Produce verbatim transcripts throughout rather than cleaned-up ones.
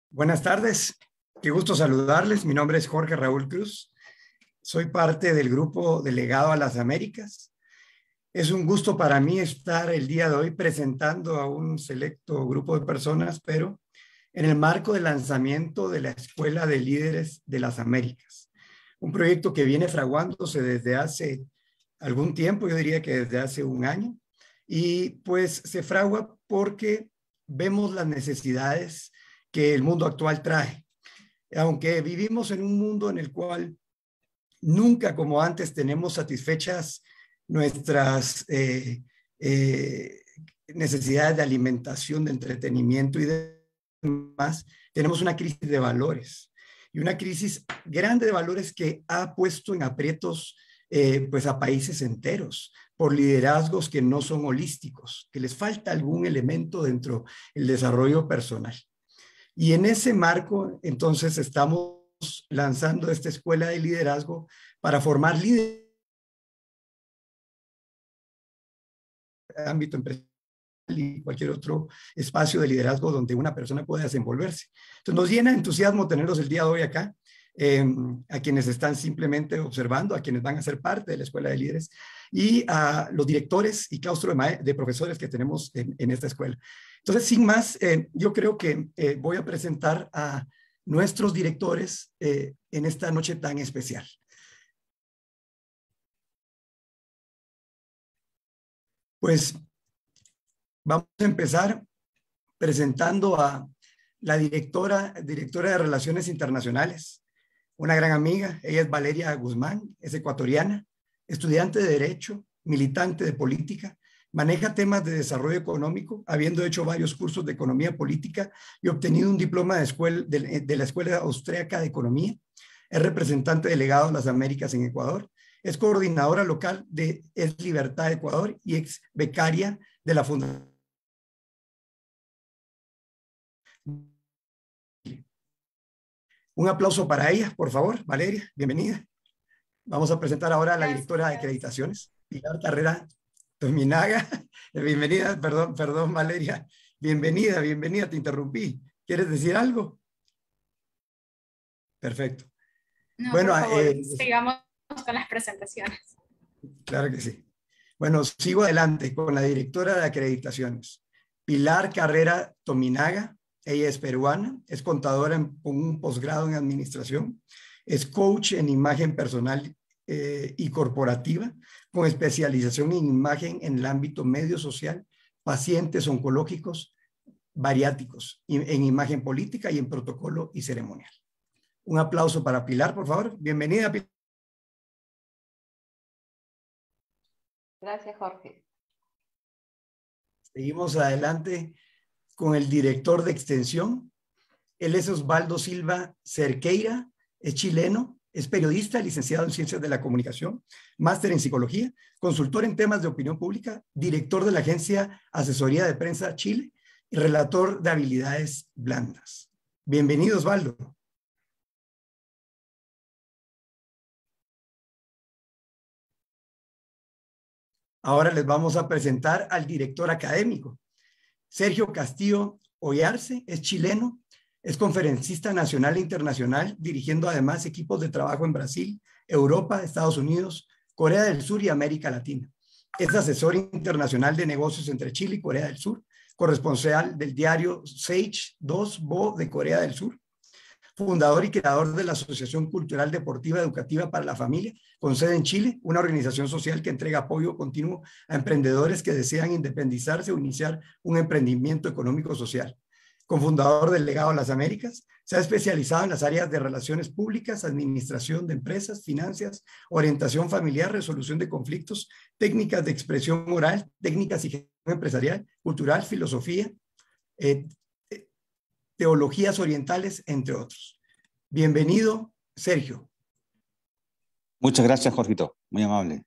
Buenas tardes, qué gusto saludarles. Mi nombre es Jorge Raúl Cruz. Soy parte del grupo Delegado a las Américas. Es un gusto para mí estar el día de hoy presentando a un selecto grupo de personas, pero en el marco del lanzamiento de la Escuela de Líderes de las Américas. Un proyecto que viene fraguándose desde hace algún tiempo, yo diría que desde hace un año, y pues se fragua porque vemos las necesidades que el mundo actual trae. Aunque vivimos en un mundo en el cual nunca como antes tenemos satisfechas nuestras eh, eh, necesidades de alimentación, de entretenimiento y demás, tenemos una crisis de valores y una crisis grande de valores que ha puesto en aprietos eh, pues a países enteros por liderazgos que no son holísticos, que les falta algún elemento dentro del desarrollo personal. Y en ese marco, entonces, estamos lanzando esta escuela de liderazgo para formar líderes en el ámbito empresarial y cualquier otro espacio de liderazgo donde una persona pueda desenvolverse. Entonces, nos llena de entusiasmo tenerlos el día de hoy acá, eh, a quienes están simplemente observando, a quienes van a ser parte de la escuela de líderes y a los directores y claustro de, de profesores que tenemos en, en esta escuela. Entonces, sin más, eh, yo creo que eh, voy a presentar a nuestros directores eh, en esta noche tan especial. Pues vamos a empezar presentando a la directora, directora de Relaciones Internacionales, una gran amiga. Ella es Valeria Guzmán, es ecuatoriana, estudiante de Derecho, militante de política, maneja temas de desarrollo económico, habiendo hecho varios cursos de economía política y obtenido un diploma de, escuela, de, de la Escuela Austríaca de Economía. Es representante delegado de las Américas en Ecuador. Es coordinadora local de Es Libertad Ecuador y ex becaria de la Fundación. Un aplauso para ella, por favor. Valeria, bienvenida. Vamos a presentar ahora a la directora de acreditaciones, Pilar Carrera Tominaga. Bienvenida, perdón, perdón, Valeria. Bienvenida, bienvenida, te interrumpí. ¿Quieres decir algo? Perfecto. No, bueno, por favor, eh, sigamos con las presentaciones. Claro que sí. Bueno, sigo adelante con la directora de acreditaciones, Pilar Carrera Tominaga. Ella es peruana, es contadora en, con un posgrado en administración, es coach en imagen personal eh, y corporativa, con especialización en imagen en el ámbito medio social, pacientes oncológicos, bariátricos, en imagen política y en protocolo y ceremonial. Un aplauso para Pilar, por favor. Bienvenida, Pilar. Gracias, Jorge. Seguimos adelante con el director de extensión. Él es Osvaldo Silva Cerqueira, es chileno, es periodista, licenciado en Ciencias de la Comunicación, máster en Psicología, consultor en temas de opinión pública, director de la agencia Asesoría de Prensa Chile y relator de habilidades blandas. Bienvenido, Osvaldo. Ahora les vamos a presentar al director académico. Sergio Castillo Oyarce es chileno, es conferencista nacional e internacional, dirigiendo además equipos de trabajo en Brasil, Europa, Estados Unidos, Corea del Sur y América Latina. Es asesor internacional de negocios entre Chile y Corea del Sur, corresponsal del diario Sage dos Bo de Corea del Sur, fundador y creador de la Asociación Cultural Deportiva Educativa para la Familia, con sede en Chile, una organización social que entrega apoyo continuo a emprendedores que desean independizarse o iniciar un emprendimiento económico social. Cofundador del Legado a las Américas, se ha especializado en las áreas de relaciones públicas, administración de empresas, finanzas, orientación familiar, resolución de conflictos, técnicas de expresión oral, técnicas y gestión empresarial, cultural, filosofía, eh, teologías orientales, entre otros. Bienvenido, Sergio. Muchas gracias, Jorgito. Muy amable.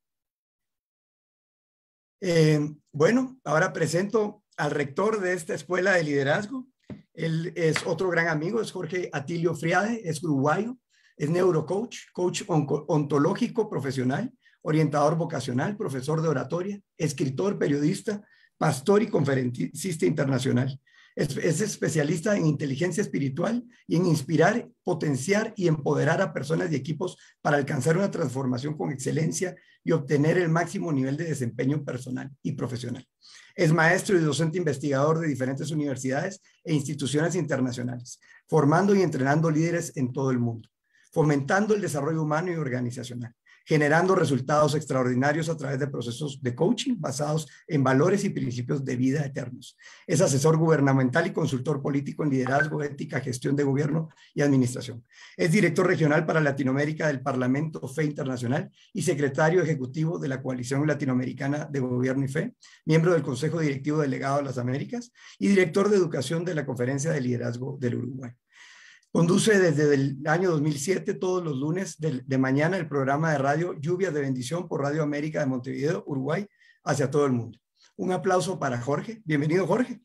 Eh, bueno, ahora presento al rector de esta escuela de liderazgo. Él es otro gran amigo, es Jorge Atilio Friade, es uruguayo, es neurocoach, coach ontológico profesional, orientador vocacional, profesor de oratoria, escritor, periodista, pastor y conferencista internacional. Es, es especialista en inteligencia espiritual y en inspirar, potenciar y empoderar a personas y equipos para alcanzar una transformación con excelencia y obtener el máximo nivel de desempeño personal y profesional. Es maestro y docente investigador de diferentes universidades e instituciones internacionales, formando y entrenando líderes en todo el mundo, fomentando el desarrollo humano y organizacional, generando resultados extraordinarios a través de procesos de coaching basados en valores y principios de vida eternos. Es asesor gubernamental y consultor político en liderazgo, ética, gestión de gobierno y administración. Es director regional para Latinoamérica del Parlamento Fe Internacional y secretario ejecutivo de la Coalición Latinoamericana de Gobierno y Fe, miembro del Consejo Directivo Delegado a las Américas y director de educación de la Conferencia de Liderazgo del Uruguay. Conduce desde el año dos mil siete todos los lunes de, de mañana el programa de radio Lluvias de Bendición por Radio América de Montevideo, Uruguay, hacia todo el mundo. Un aplauso para Jorge. Bienvenido, Jorge.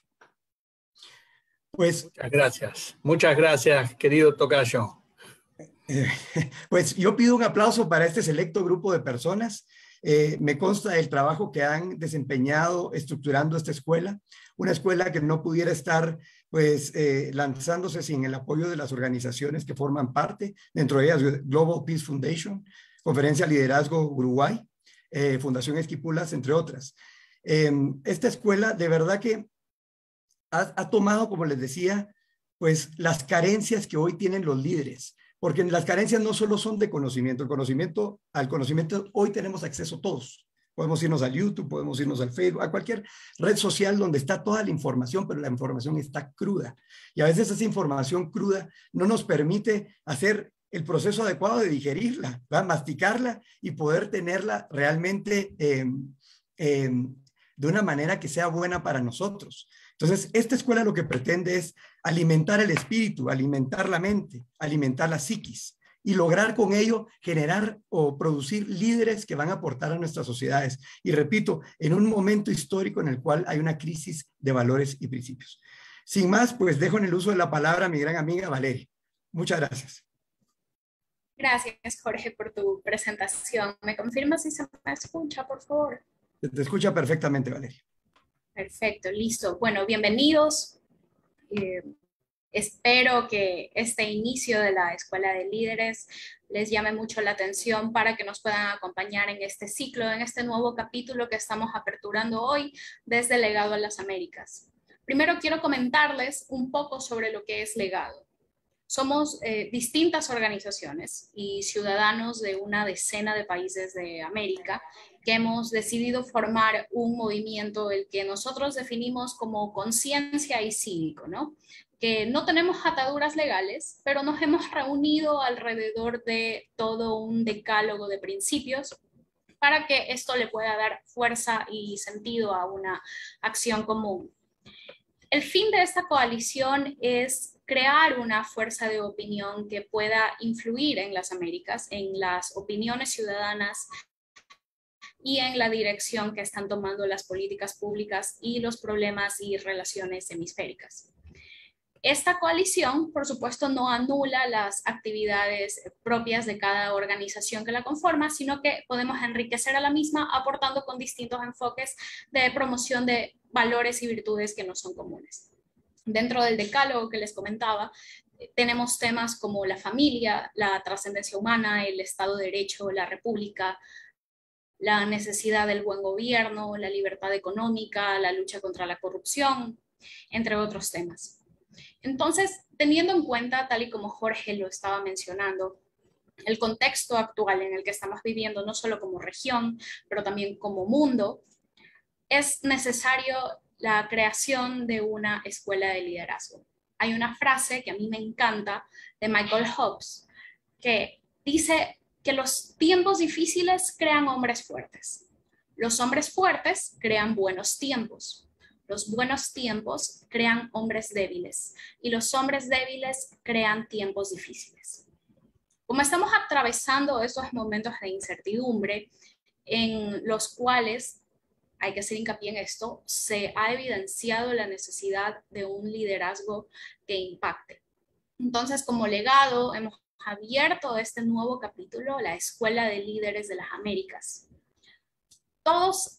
Pues, muchas gracias. Muchas gracias, querido tocayo. Eh, pues yo pido un aplauso para este selecto grupo de personas. Eh, me consta el trabajo que han desempeñado estructurando esta escuela, una escuela que no pudiera estar pues eh, lanzándose sin el apoyo de las organizaciones que forman parte, dentro de ellas Global Peace Foundation, Conferencia Liderazgo Uruguay, eh, Fundación Esquipulas, entre otras. Eh, esta escuela de verdad que ha, ha tomado, como les decía, pues las carencias que hoy tienen los líderes, porque las carencias no solo son de conocimiento, el conocimiento, al conocimiento hoy tenemos acceso todos. Podemos irnos al YouTube, podemos irnos al Facebook, a cualquier red social donde está toda la información, pero la información está cruda. Y a veces esa información cruda no nos permite hacer el proceso adecuado de digerirla, ¿verdad? Masticarla y poder tenerla realmente eh, eh, de una manera que sea buena para nosotros. Entonces, esta escuela lo que pretende es alimentar el espíritu, alimentar la mente, alimentar la psiquis y lograr con ello generar o producir líderes que van a aportar a nuestras sociedades. Y repito, en un momento histórico en el cual hay una crisis de valores y principios. Sin más, pues dejo en el uso de la palabra a mi gran amiga Valeria. Muchas gracias. Gracias, Jorge, por tu presentación. ¿Me confirmas si se me escucha, por favor? Te escucha perfectamente, Valeria. Perfecto, listo. Bueno, bienvenidos. Eh, espero que este inicio de la Escuela de Líderes les llame mucho la atención para que nos puedan acompañar en este ciclo, en este nuevo capítulo que estamos aperturando hoy desde Legado a las Américas. Primero quiero comentarles un poco sobre lo que es Legado. Somos eh, distintas organizaciones y ciudadanos de una decena de países de América que hemos decidido formar un movimiento el que nosotros definimos como conciencia y cívico, ¿no? Que no tenemos ataduras legales, pero nos hemos reunido alrededor de todo un decálogo de principios para que esto le pueda dar fuerza y sentido a una acción común. El fin de esta coalición es crear una fuerza de opinión que pueda influir en las Américas, en las opiniones ciudadanas y en la dirección que están tomando las políticas públicas y los problemas y relaciones hemisféricas. Esta coalición, por supuesto, no anula las actividades propias de cada organización que la conforma, sino que podemos enriquecer a la misma aportando con distintos enfoques de promoción de valores y virtudes que no son comunes. Dentro del decálogo que les comentaba, tenemos temas como la familia, la trascendencia humana, el Estado de Derecho, la República, la necesidad del buen gobierno, la libertad económica, la lucha contra la corrupción, entre otros temas. Entonces, teniendo en cuenta, tal y como Jorge lo estaba mencionando, el contexto actual en el que estamos viviendo, no solo como región, pero también como mundo, es necesario la creación de una escuela de liderazgo. Hay una frase que a mí me encanta de Michael Hobbes, que dice que los tiempos difíciles crean hombres fuertes. Los hombres fuertes crean buenos tiempos. Los buenos tiempos crean hombres débiles y los hombres débiles crean tiempos difíciles. Como estamos atravesando estos momentos de incertidumbre en los cuales, hay que hacer hincapié en esto, se ha evidenciado la necesidad de un liderazgo que impacte. Entonces, como legado, hemos abierto este nuevo capítulo, la Escuela de Líderes de las Américas. Todos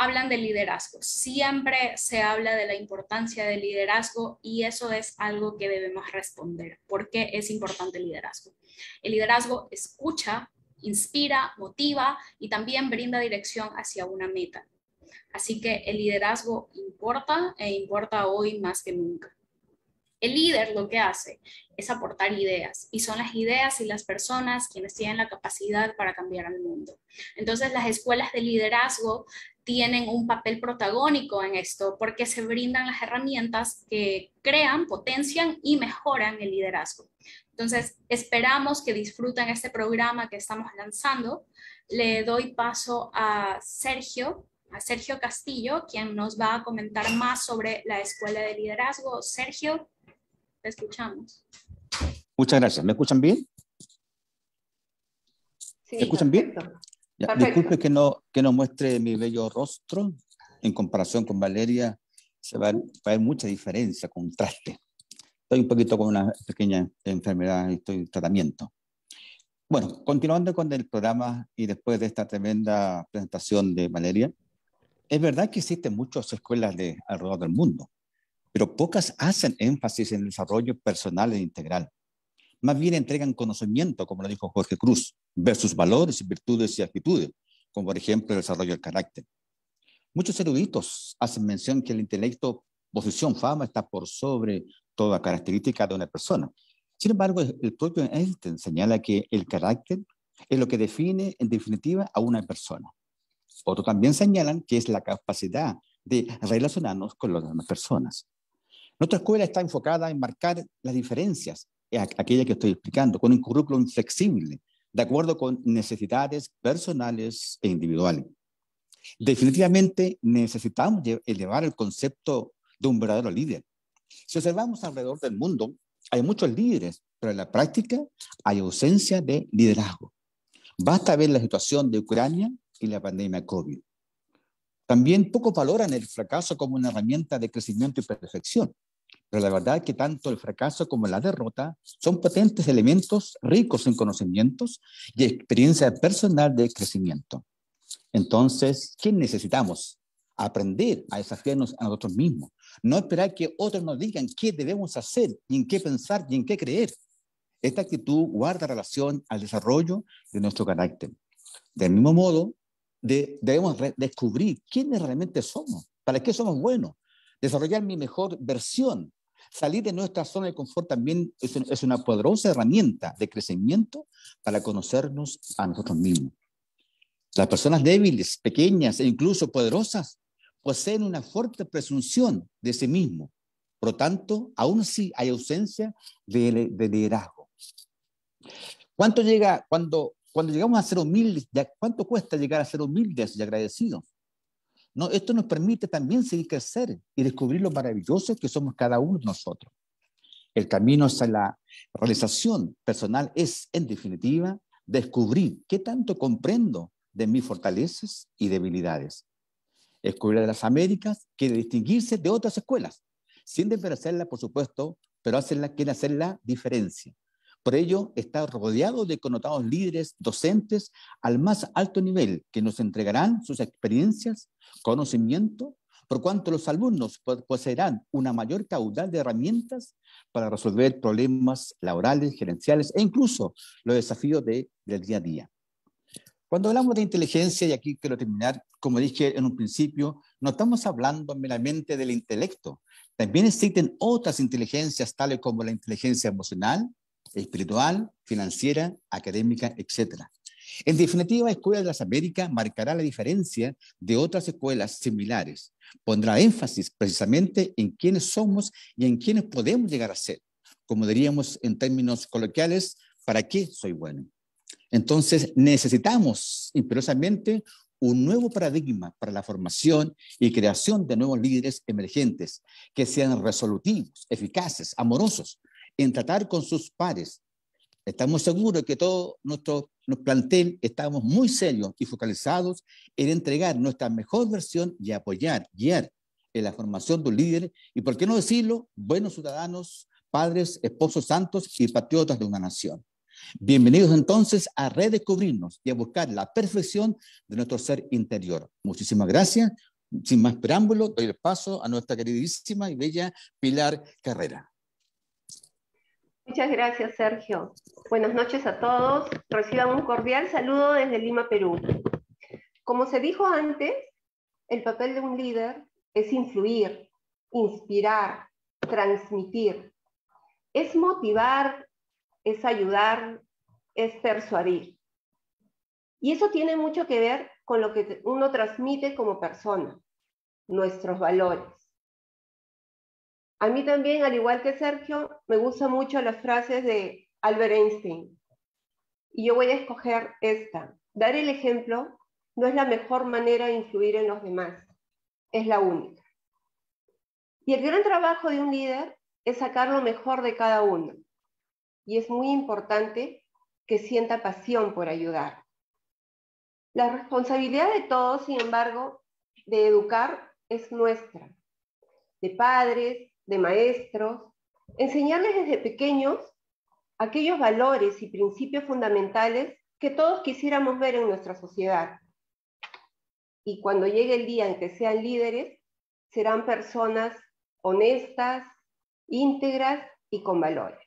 hablan de liderazgo. Siempre se habla de la importancia del liderazgo y eso es algo que debemos responder. ¿Por qué es importante el liderazgo? El liderazgo escucha, inspira, motiva y también brinda dirección hacia una meta. Así que el liderazgo importa e importa hoy más que nunca. El líder lo que hace es aportar ideas y son las ideas y las personas quienes tienen la capacidad para cambiar al mundo. Entonces las escuelas de liderazgo tienen un papel protagónico en esto porque se brindan las herramientas que crean, potencian y mejoran el liderazgo. Entonces esperamos que disfruten este programa que estamos lanzando. Le doy paso a Sergio, a Sergio Castillo, quien nos va a comentar más sobre la escuela de liderazgo. Sergio, te escuchamos. Muchas gracias. ¿Me escuchan bien? Sí, ¿Me escuchan perfecto. bien? Ya, Perfecto. disculpe que no, que no muestre mi bello rostro. En comparación con Valeria, se va, va a haber mucha diferencia, contraste. Estoy un poquito con una pequeña enfermedad y estoy en tratamiento. Bueno, continuando con el programa y después de esta tremenda presentación de Valeria, es verdad que existen muchas escuelas de alrededor del mundo, pero pocas hacen énfasis en el desarrollo personal e integral. Más bien entregan conocimiento, como lo dijo Jorge Cruz, versus valores, virtudes y actitudes, como por ejemplo el desarrollo del carácter. Muchos eruditos hacen mención que el intelecto, posición, fama está por sobre toda característica de una persona. Sin embargo, el propio Einstein señala que el carácter es lo que define en definitiva a una persona. Otros también señalan que es la capacidad de relacionarnos con las demás personas. Nuestra escuela está enfocada en marcar las diferencias, aquellas que estoy explicando, con un currículum flexible, de acuerdo con necesidades personales e individuales. Definitivamente necesitamos elevar el concepto de un verdadero líder. Si observamos alrededor del mundo, hay muchos líderes, pero en la práctica hay ausencia de liderazgo. Basta ver la situación de Ucrania y la pandemia COVID. También pocos valoran el fracaso como una herramienta de crecimiento y perfección. Pero la verdad es que tanto el fracaso como la derrota son potentes elementos ricos en conocimientos y experiencia personal de crecimiento. Entonces, ¿qué necesitamos? Aprender a desafiarnos a nosotros mismos. No esperar que otros nos digan qué debemos hacer, y en qué pensar y en qué creer. Esta actitud guarda relación al desarrollo de nuestro carácter. Del mismo modo, de, debemos descubrir quiénes realmente somos, para qué somos buenos, desarrollar mi mejor versión. Salir de nuestra zona de confort también es, es una poderosa herramienta de crecimiento para conocernos a nosotros mismos. Las personas débiles, pequeñas e incluso poderosas poseen una fuerte presunción de sí mismos. Por lo tanto, aún así hay ausencia de, de liderazgo. ¿Cuánto llega cuando, cuando llegamos a ser humildes? ¿Cuánto cuesta llegar a ser humildes y agradecidos? No, esto nos permite también seguir crecer y descubrir lo maravilloso que somos cada uno de nosotros. El camino hacia la realización personal es, en definitiva, descubrir qué tanto comprendo de mis fortalezas y debilidades. La Escuela de las Américas quiere distinguirse de otras escuelas, sin desmerecerla, por supuesto, pero hacerla, quiere hacer la diferencia. Por ello, está rodeado de connotados líderes docentes al más alto nivel que nos entregarán sus experiencias, conocimiento, por cuanto los alumnos poseerán una mayor caudal de herramientas para resolver problemas laborales, gerenciales e incluso los desafíos de, del día a día. Cuando hablamos de inteligencia, y aquí quiero terminar, como dije en un principio, no estamos hablando meramente del intelecto. También existen otras inteligencias, tales como la inteligencia emocional, espiritual, financiera, académica, etcétera. En definitiva, la Escuela de las Américas marcará la diferencia de otras escuelas similares. Pondrá énfasis precisamente en quiénes somos y en quiénes podemos llegar a ser. Como diríamos en términos coloquiales, ¿para qué soy bueno? Entonces, necesitamos imperiosamente un nuevo paradigma para la formación y creación de nuevos líderes emergentes que sean resolutivos, eficaces, amorosos en tratar con sus pares. Estamos seguros que todo nuestro, nuestro plantel estamos muy serios y focalizados en entregar nuestra mejor versión y apoyar, guiar en la formación de un líder y, por qué no decirlo, buenos ciudadanos, padres, esposos santos y patriotas de una nación. Bienvenidos entonces a redescubrirnos y a buscar la perfección de nuestro ser interior. Muchísimas gracias sin más preámbulo, doy el paso a nuestra queridísima y bella Pilar Carrera. Muchas gracias, Sergio. Buenas noches a todos. Reciban un cordial saludo desde Lima, Perú. Como se dijo antes, el papel de un líder es influir, inspirar, transmitir. Es motivar, es ayudar, es persuadir. Y eso tiene mucho que ver con lo que uno transmite como persona, nuestros valores. A mí también, al igual que Sergio, me gustan mucho las frases de Albert Einstein. Y yo voy a escoger esta. Dar el ejemplo no es la mejor manera de influir en los demás, es la única. Y el gran trabajo de un líder es sacar lo mejor de cada uno. Y es muy importante que sienta pasión por ayudar. La responsabilidad de todos, sin embargo, de educar es nuestra, de padres, de maestros, enseñarles desde pequeños aquellos valores y principios fundamentales que todos quisiéramos ver en nuestra sociedad. Y cuando llegue el día en que sean líderes, serán personas honestas, íntegras y con valores.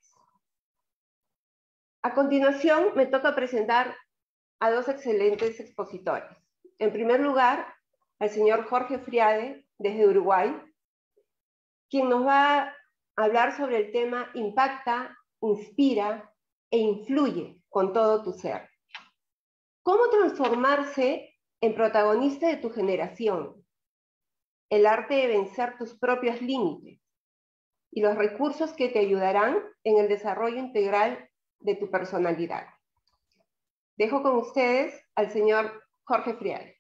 A continuación, me toca presentar a dos excelentes expositores. En primer lugar, al señor Jorge Friade, desde Uruguay, quien nos va a hablar sobre el tema Impacta, inspira e influye con todo tu ser. ¿Cómo transformarse en protagonista de tu generación? El arte de vencer tus propios límites y los recursos que te ayudarán en el desarrollo integral de tu personalidad. Dejo con ustedes al señor Jorge Friade.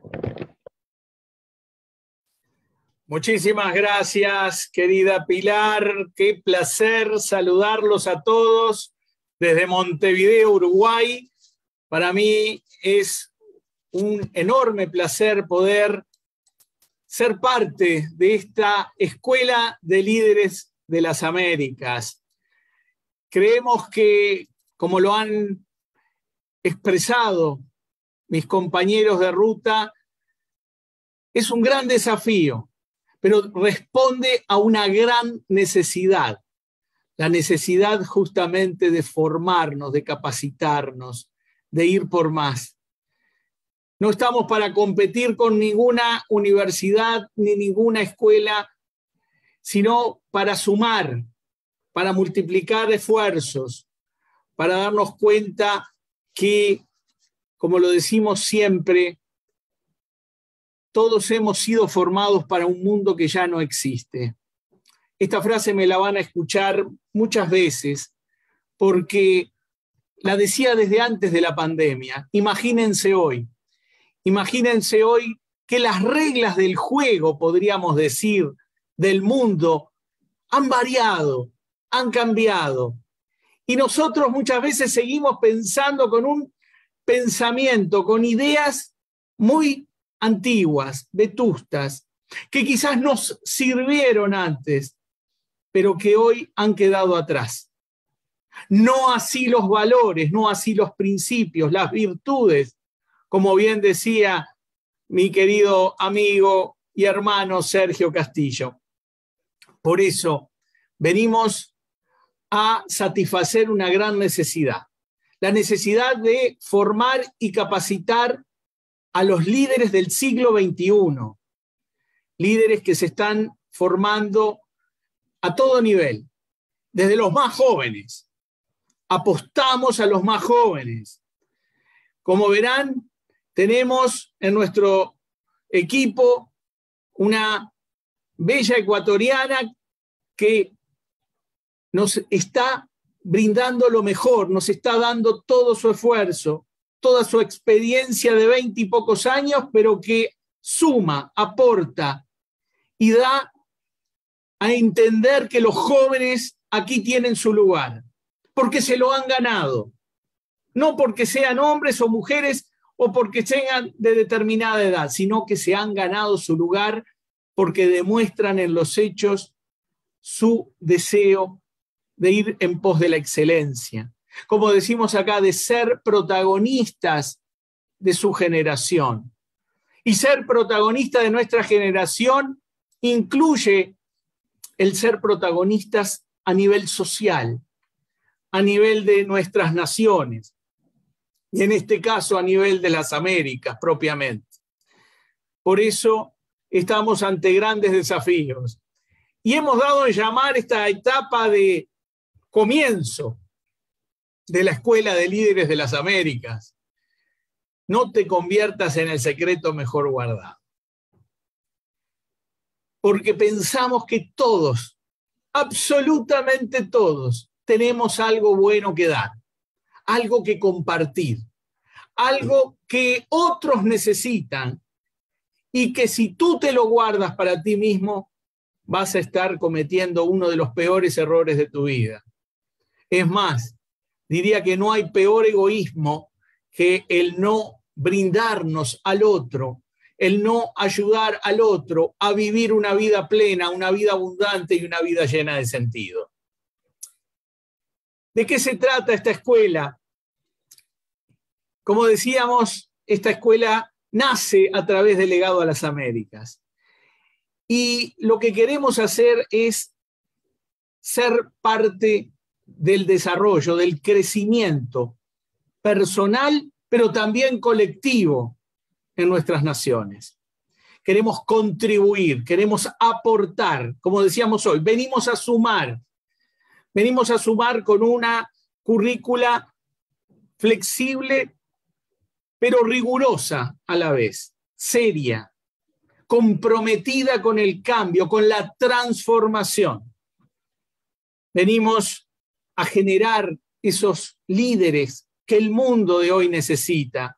Muchísimas gracias, querida Pilar. Qué placer saludarlos a todos desde Montevideo, Uruguay. Para mí es un enorme placer poder ser parte de esta Escuela de Líderes de las Américas. Creemos que, como lo han expresado mis compañeros de ruta, es un gran desafío, pero responde a una gran necesidad, la necesidad justamente de formarnos, de capacitarnos, de ir por más. No estamos para competir con ninguna universidad ni ninguna escuela, sino para sumar, para multiplicar esfuerzos, para darnos cuenta que, como lo decimos siempre, todos hemos sido formados para un mundo que ya no existe. Esta frase me la van a escuchar muchas veces porque la decía desde antes de la pandemia. Imagínense hoy, imagínense hoy que las reglas del juego, podríamos decir, del mundo, han variado, han cambiado. Y nosotros muchas veces seguimos pensando con un pensamiento, con ideas muy antiguas, vetustas, que quizás nos sirvieron antes, pero que hoy han quedado atrás. No así los valores, no así los principios, las virtudes, como bien decía mi querido amigo y hermano Sergio Castillo. Por eso venimos a satisfacer una gran necesidad, la necesidad de formar y capacitar a los líderes del siglo veintiuno, líderes que se están formando a todo nivel, desde los más jóvenes. Apostamos a los más jóvenes. Como verán, tenemos en nuestro equipo una bella ecuatoriana que nos está brindando lo mejor, nos está dando todo su esfuerzo, toda su experiencia de veinte y pocos años, pero que suma, aporta y da a entender que los jóvenes aquí tienen su lugar, porque se lo han ganado, no porque sean hombres o mujeres o porque sean de determinada edad, sino que se han ganado su lugar porque demuestran en los hechos su deseo de ir en pos de la excelencia. Como decimos acá, de ser protagonistas de su generación. Y ser protagonista de nuestra generación incluye el ser protagonistas a nivel social, a nivel de nuestras naciones, y en este caso a nivel de las Américas propiamente. Por eso estamos ante grandes desafíos. Y hemos dado en llamar esta etapa de comienzo de la Escuela de Líderes de las Américas: no te conviertas en el secreto mejor guardado. Porque pensamos que todos, absolutamente todos, tenemos algo bueno que dar, algo que compartir, algo que otros necesitan, y que si tú te lo guardas para ti mismo, vas a estar cometiendo uno de los peores errores de tu vida. Es más, diría que no hay peor egoísmo que el no brindarnos al otro, el no ayudar al otro a vivir una vida plena, una vida abundante y una vida llena de sentido. ¿De qué se trata esta escuela? Como decíamos, esta escuela nace a través del Legado a las Américas. Y lo que queremos hacer es ser parte del desarrollo, del crecimiento personal, pero también colectivo en nuestras naciones. Queremos contribuir, queremos aportar, como decíamos hoy, venimos a sumar, venimos a sumar con una currícula flexible, pero rigurosa a la vez, seria, comprometida con el cambio, con la transformación. Venimos a generar esos líderes que el mundo de hoy necesita.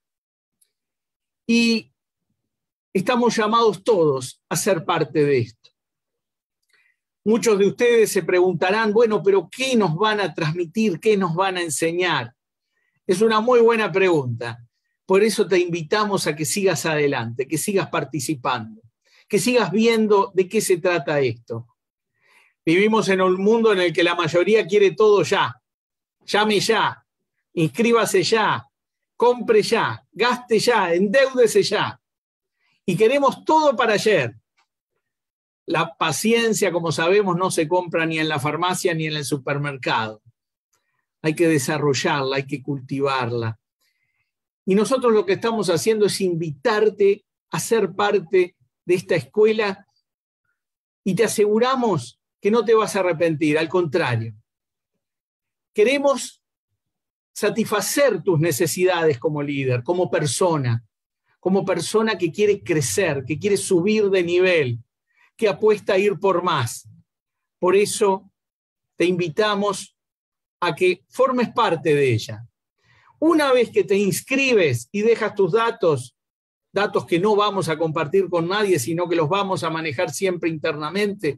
Y estamos llamados todos a ser parte de esto. Muchos de ustedes se preguntarán, bueno, pero ¿qué nos van a transmitir? ¿Qué nos van a enseñar? Es una muy buena pregunta. Por eso te invitamos a que sigas adelante, que sigas participando, que sigas viendo de qué se trata esto. Vivimos en un mundo en el que la mayoría quiere todo ya. Llame ya, inscríbase ya, compre ya, gaste ya, endeúdese ya. Y queremos todo para ayer. La paciencia, como sabemos, no se compra ni en la farmacia ni en el supermercado. Hay que desarrollarla, hay que cultivarla. Y nosotros lo que estamos haciendo es invitarte a ser parte de esta escuela, y te aseguramos que no te vas a arrepentir, al contrario. Queremos satisfacer tus necesidades como líder, como persona, como persona que quiere crecer, que quiere subir de nivel, que apuesta a ir por más. Por eso te invitamos a que formes parte de ella. Una vez que te inscribes y dejas tus datos, datos que no vamos a compartir con nadie, sino que los vamos a manejar siempre internamente,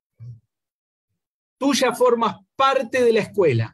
tú ya formas parte de la escuela.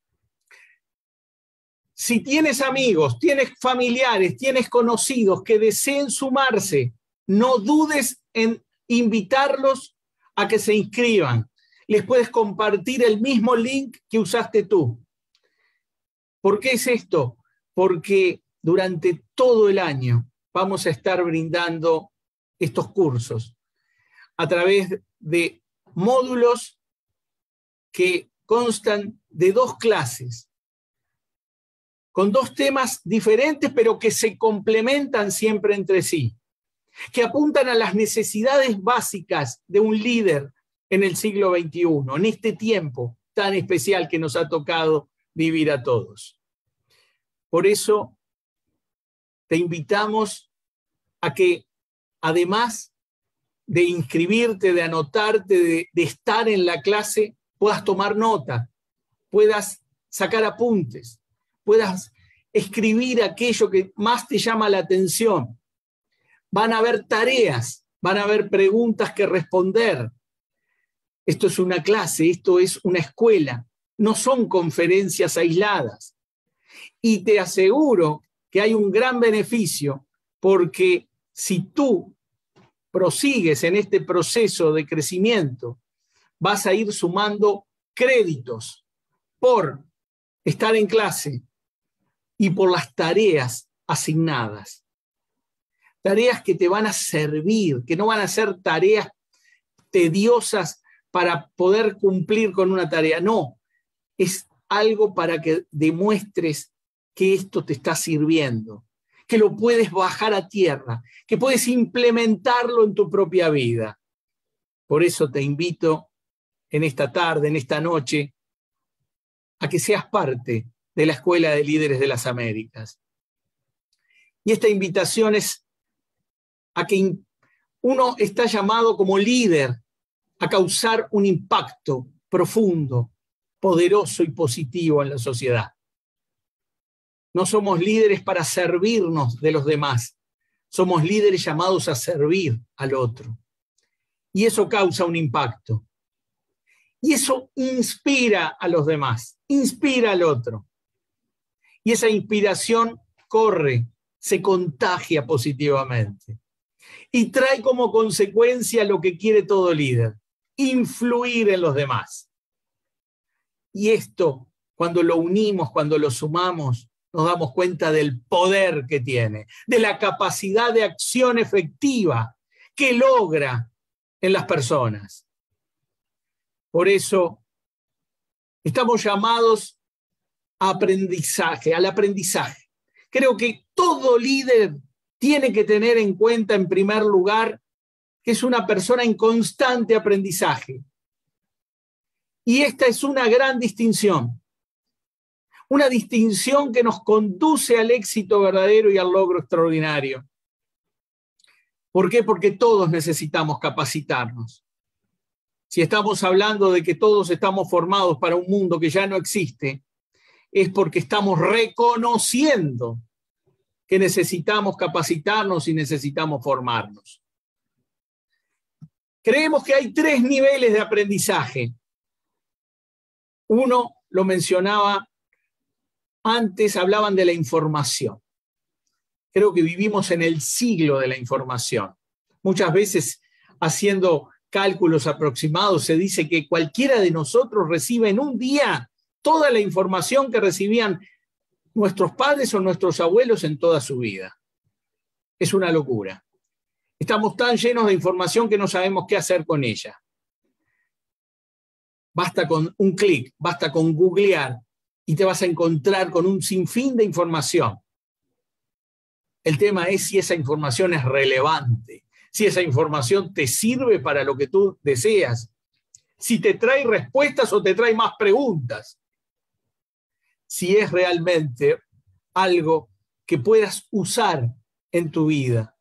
Si tienes amigos, tienes familiares, tienes conocidos que deseen sumarse, no dudes en invitarlos a que se inscriban. Les puedes compartir el mismo link que usaste tú. ¿Por qué es esto? Porque durante todo el año vamos a estar brindando estos cursos a través de módulos que constan de dos clases, con dos temas diferentes, pero que se complementan siempre entre sí, que apuntan a las necesidades básicas de un líder en el siglo veintiuno, en este tiempo tan especial que nos ha tocado vivir a todos. Por eso te invitamos a que, además de inscribirte, de anotarte, de, de estar en la clase, puedas tomar nota, puedas sacar apuntes, puedas escribir aquello que más te llama la atención. Van a haber tareas, van a haber preguntas que responder. Esto es una clase, esto es una escuela, no son conferencias aisladas. Y te aseguro que hay un gran beneficio, porque si tú prosigues en este proceso de crecimiento, vas a ir sumando créditos por estar en clase y por las tareas asignadas. tareas que te van a servir, que no van a ser tareas tediosas para poder cumplir con una tarea. No, es algo para que demuestres que esto te está sirviendo, que lo puedes bajar a tierra, que puedes implementarlo en tu propia vida. Por eso te invito en esta tarde, en esta noche, a que seas parte de la Escuela de Líderes de las Américas. Y esta invitación es a que uno está llamado como líder a causar un impacto profundo, poderoso y positivo en la sociedad. No somos líderes para servirnos de los demás, somos líderes llamados a servir al otro. Y eso causa un impacto. Y eso inspira a los demás, inspira al otro. Y esa inspiración corre, se contagia positivamente. Y trae como consecuencia lo que quiere todo líder, influir en los demás. Y esto, cuando lo unimos, cuando lo sumamos, nos damos cuenta del poder que tiene, de la capacidad de acción efectiva que logra en las personas. Por eso, estamos llamados a aprendizaje, al aprendizaje. Creo que todo líder tiene que tener en cuenta, en primer lugar, que es una persona en constante aprendizaje. Y esta es una gran distinción. Una distinción que nos conduce al éxito verdadero y al logro extraordinario. ¿Por qué? Porque todos necesitamos capacitarnos. Si estamos hablando de que todos estamos formados para un mundo que ya no existe, es porque estamos reconociendo que necesitamos capacitarnos y necesitamos formarnos. Creemos que hay tres niveles de aprendizaje. Uno, lo mencionaba antes, hablaban de la información. Creo que vivimos en el siglo de la información. Muchas veces, haciendo cálculos aproximados, se dice que cualquiera de nosotros recibe en un día toda la información que recibían nuestros padres o nuestros abuelos en toda su vida. Es una locura. Estamos tan llenos de información que no sabemos qué hacer con ella. Basta con un clic, basta con googlear y te vas a encontrar con un sinfín de información. El tema es si esa información es relevante, si esa información te sirve para lo que tú deseas, si te trae respuestas o te trae más preguntas, si es realmente algo que puedas usar en tu vida.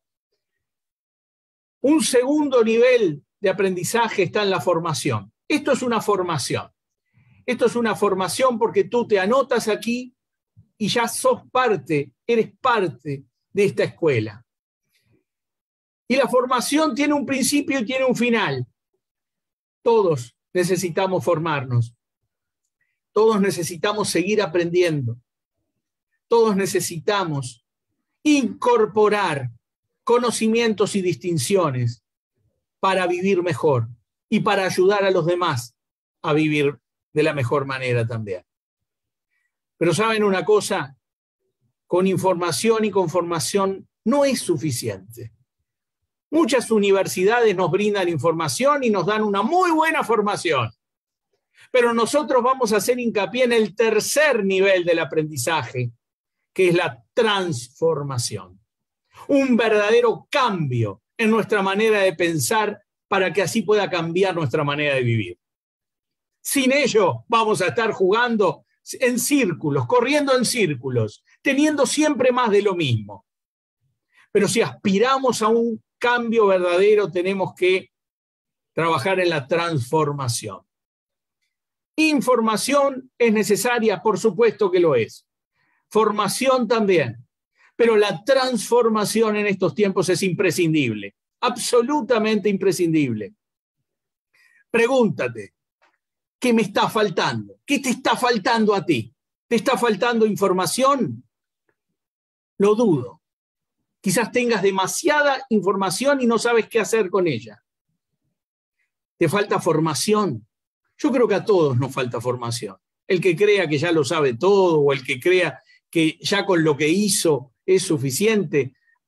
Un segundo nivel de aprendizaje está en la formación. Esto es una formación. Esto es una formación porque tú te anotas aquí y ya sos parte, eres parte de esta escuela. Y la formación tiene un principio y tiene un final. Todos necesitamos formarnos. Todos necesitamos seguir aprendiendo. Todos necesitamos incorporar conocimientos y distinciones para vivir mejor y para ayudar a los demás a vivir de la mejor manera también. Pero ¿saben una cosa? Con información y con formación no es suficiente. Muchas universidades nos brindan información y nos dan una muy buena formación. Pero nosotros vamos a hacer hincapié en el tercer nivel del aprendizaje, que es la transformación. Un verdadero cambio en nuestra manera de pensar para que así pueda cambiar nuestra manera de vivir. Sin ello vamos a estar jugando en círculos, corriendo en círculos, teniendo siempre más de lo mismo. Pero si aspiramos a un cambio verdadero, tenemos que trabajar en la transformación. Información es necesaria, por supuesto que lo es. Formación también. Pero la transformación en estos tiempos es imprescindible, absolutamente imprescindible. Pregúntate, ¿qué me está faltando? ¿Qué te está faltando a ti? ¿Te está faltando información? Lo dudo. Quizás tengas demasiada información y no sabes qué hacer con ella. ¿Te falta formación? Yo creo que a todos nos falta formación. El que crea que ya lo sabe todo o el que crea que ya con lo que hizo es suficiente,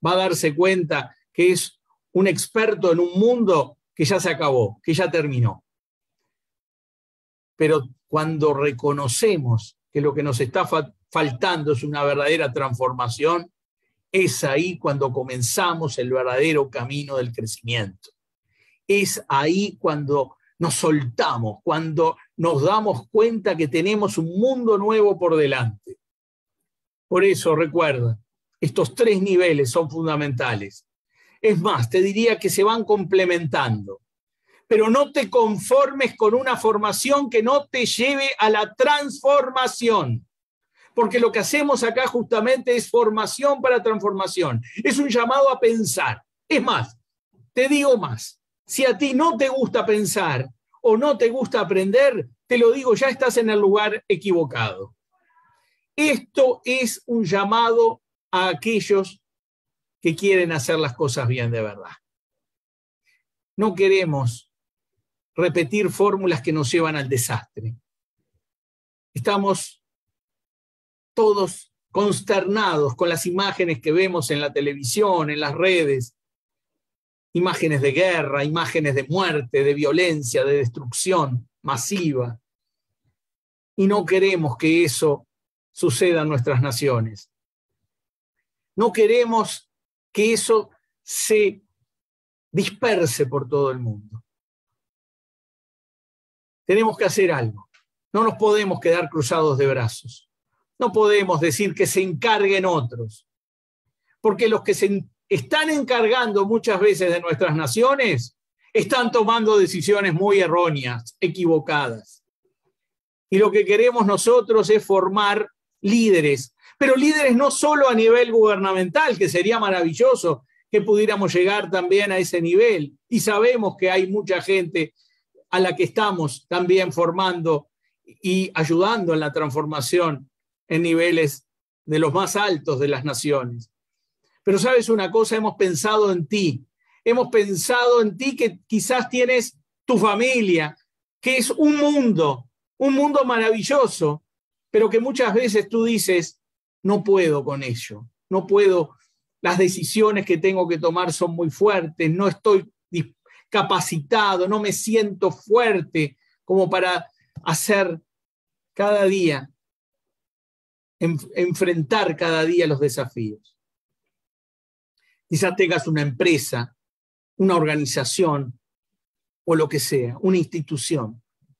va a darse cuenta que es un experto en un mundo que ya se acabó, que ya terminó. Pero cuando reconocemos que lo que nos está fa- faltando es una verdadera transformación, es ahí cuando comenzamos el verdadero camino del crecimiento. Es ahí cuando nos soltamos, cuando nos damos cuenta que tenemos un mundo nuevo por delante. Por eso, recuerda, estos tres niveles son fundamentales. Es más, te diría que se van complementando. Pero no te conformes con una formación que no te lleve a la transformación. Porque lo que hacemos acá justamente es formación para transformación. Es un llamado a pensar. Es más, te digo más. Si a ti no te gusta pensar o no te gusta aprender, te lo digo, ya estás en el lugar equivocado. Esto es un llamado a aquellos que quieren hacer las cosas bien de verdad. No queremos repetir fórmulas que nos llevan al desastre. Estamos todos consternados con las imágenes que vemos en la televisión, en las redes, imágenes de guerra, imágenes de muerte, de violencia, de destrucción masiva. Y no queremos que eso suceda en nuestras naciones. No queremos que eso se disperse por todo el mundo. Tenemos que hacer algo. No nos podemos quedar cruzados de brazos. No podemos decir que se encarguen otros. Porque los que se están encargando muchas veces de nuestras naciones están tomando decisiones muy erróneas, equivocadas. Y lo que queremos nosotros es formar líderes. Pero líderes no solo a nivel gubernamental, que sería maravilloso que pudiéramos llegar también a ese nivel. Y sabemos que hay mucha gente a la que estamos también formando y ayudando en la transformación en niveles de los más altos de las naciones. Pero sabes una cosa, hemos pensado en ti, hemos pensado en ti que quizás tienes tu familia, que es un mundo, un mundo maravilloso, pero que muchas veces tú dices, no puedo con ello, no puedo, las decisiones que tengo que tomar son muy fuertes, no estoy capacitado, no me siento fuerte como para hacer cada día, en, enfrentar cada día los desafíos. Quizás tengas una empresa, una organización o lo que sea, una institución.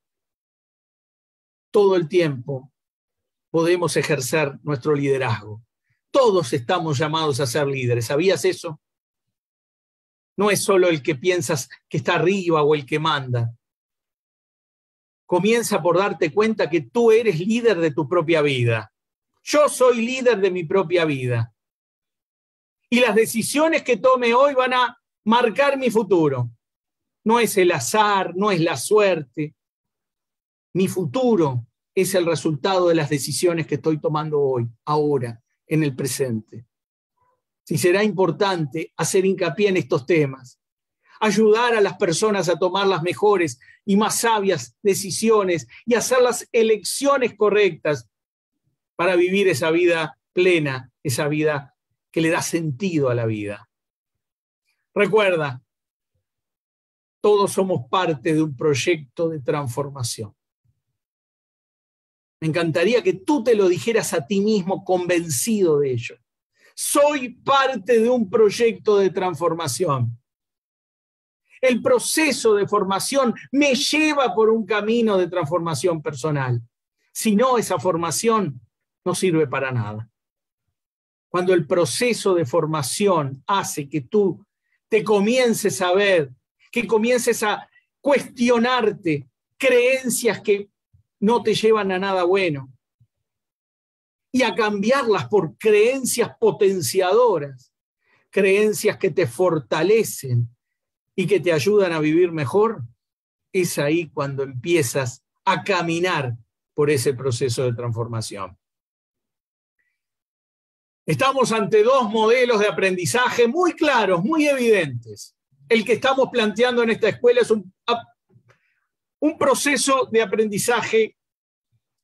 Todo el tiempo podemos ejercer nuestro liderazgo. Todos estamos llamados a ser líderes. ¿Sabías eso? No es solo el que piensas que está arriba o el que manda. Comienza por darte cuenta que tú eres líder de tu propia vida. Yo soy líder de mi propia vida. Y las decisiones que tome hoy van a marcar mi futuro. No es el azar, no es la suerte. Mi futuro es el resultado de las decisiones que estoy tomando hoy, ahora, en el presente. Si será importante hacer hincapié en estos temas, ayudar a las personas a tomar las mejores y más sabias decisiones y hacer las elecciones correctas para vivir esa vida plena, esa vida que le da sentido a la vida. Recuerda, todos somos parte de un proyecto de transformación. Me encantaría que tú te lo dijeras a ti mismo convencido de ello. Soy parte de un proyecto de transformación. El proceso de formación me lleva por un camino de transformación personal. Si no, esa formación no sirve para nada. Cuando el proceso de formación hace que tú te comiences a ver, que comiences a cuestionarte creencias que no te llevan a nada bueno y a cambiarlas por creencias potenciadoras, creencias que te fortalecen y que te ayudan a vivir mejor, es ahí cuando empiezas a caminar por ese proceso de transformación. Estamos ante dos modelos de aprendizaje muy claros, muy evidentes. El que estamos planteando en esta escuela es un, un proceso de aprendizaje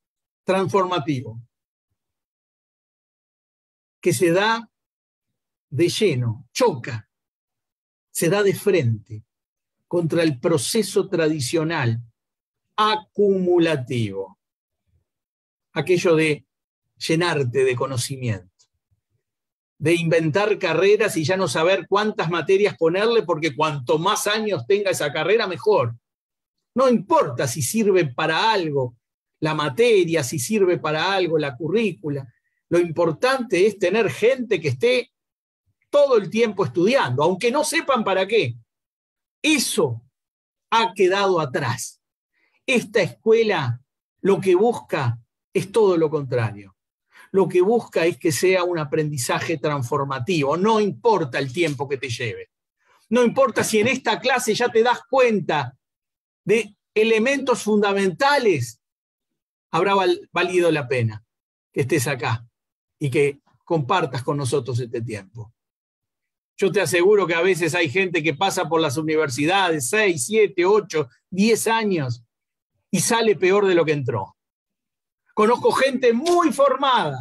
transformativo que se da de lleno, choca, se da de frente contra el proceso tradicional acumulativo, aquello de llenarte de conocimiento, de inventar carreras y ya no saber cuántas materias ponerle, porque cuanto más años tenga esa carrera, mejor. No importa si sirve para algo la materia, si sirve para algo la currícula. Lo importante es tener gente que esté todo el tiempo estudiando, aunque no sepan para qué. Eso ha quedado atrás. Esta escuela lo que busca es todo lo contrario. Lo que busca es que sea un aprendizaje transformativo. No importa el tiempo que te lleve. No importa si en esta clase ya te das cuenta de elementos fundamentales, habrá val- valido la pena que estés acá y que compartas con nosotros este tiempo. Yo te aseguro que a veces hay gente que pasa por las universidades seis, siete, ocho, diez años y sale peor de lo que entró. Conozco gente muy formada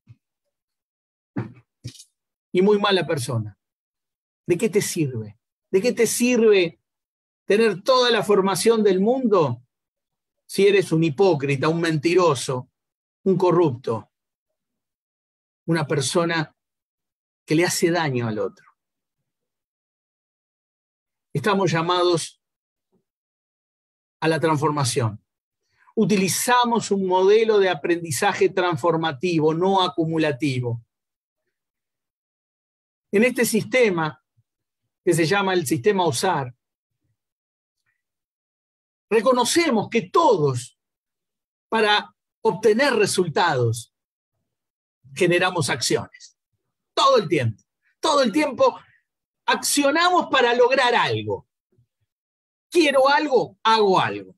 y muy mala persona. ¿De qué te sirve? ¿De qué te sirve tener toda la formación del mundo si eres un hipócrita, un mentiroso, un corrupto, una persona que le hace daño al otro? Estamos llamados a la transformación. Utilizamos un modelo de aprendizaje transformativo, no acumulativo. En este sistema, que se llama el sistema O S A R, reconocemos que todos, para obtener resultados, generamos acciones. Todo el tiempo. Todo el tiempo accionamos para lograr algo. Quiero algo, hago algo.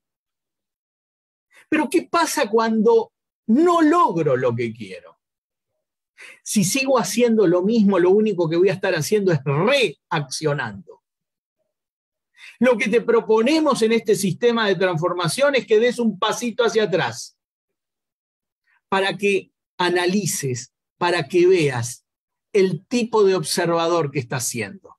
Pero ¿qué pasa cuando no logro lo que quiero? Si sigo haciendo lo mismo, lo único que voy a estar haciendo es reaccionando. Lo que te proponemos en este sistema de transformación es que des un pasito hacia atrás para que analices, para que veas el tipo de observador que estás siendo.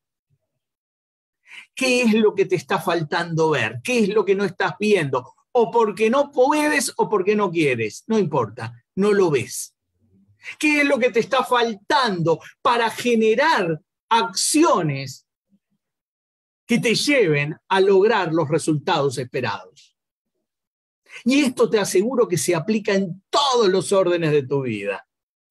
¿Qué es lo que te está faltando ver? ¿Qué es lo que no estás viendo? O porque no puedes o porque no quieres. No importa, no lo ves. ¿Qué es lo que te está faltando para generar acciones que te lleven a lograr los resultados esperados? Y esto te aseguro que se aplica en todos los órdenes de tu vida.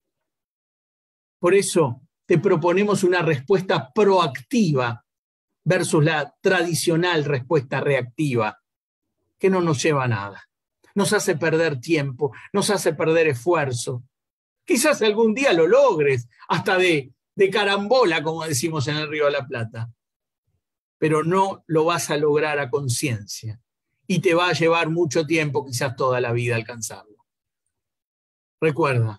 Por eso te proponemos una respuesta proactiva versus la tradicional respuesta reactiva, que no nos lleva a nada. Nos hace perder tiempo, nos hace perder esfuerzo. Quizás algún día lo logres, hasta de, de carambola, como decimos en el Río de la Plata. Pero no lo vas a lograr a conciencia. Y te va a llevar mucho tiempo, quizás toda la vida, alcanzarlo. Recuerda,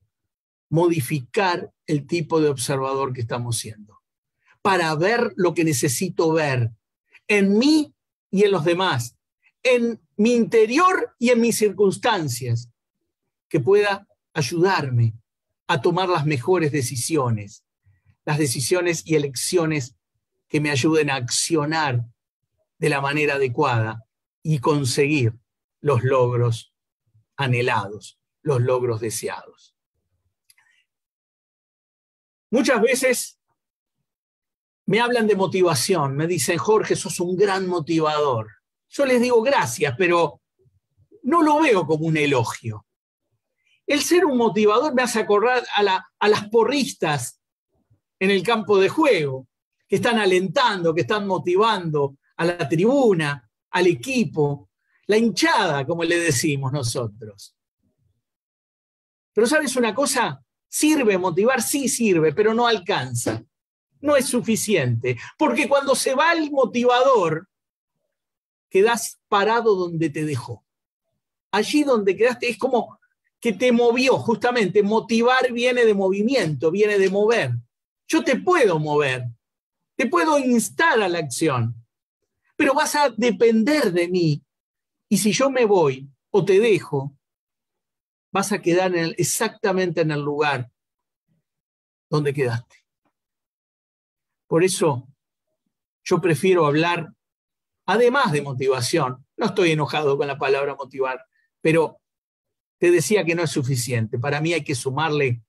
modificar el tipo de observador que estamos siendo, para ver lo que necesito ver en mí y en los demás, en mi interior y en mis circunstancias, que pueda ayudarme a tomar las mejores decisiones, las decisiones y elecciones que me ayuden a accionar de la manera adecuada y conseguir los logros anhelados, los logros deseados. Muchas veces me hablan de motivación, me dicen, Jorge, sos un gran motivador. Yo les digo gracias, pero no lo veo como un elogio. El ser un motivador me hace acordar a, la, a las porristas en el campo de juego, que están alentando, que están motivando a la tribuna, al equipo, la hinchada, como le decimos nosotros. Pero ¿sabes una cosa? ¿Sirve motivar? Sí sirve, pero no alcanza. No es suficiente, porque cuando se va el motivador, quedás parado donde te dejó. Allí donde quedaste es como que te movió, justamente. Motivar viene de movimiento, viene de mover. Yo te puedo mover, te puedo instar a la acción, pero vas a depender de mí. Y si yo me voy o te dejo, vas a quedar en el, exactamente en el lugar donde quedaste. Por eso yo prefiero hablar, además de motivación, no estoy enojado con la palabra motivar, pero te decía que no es suficiente. Para mí hay que sumarle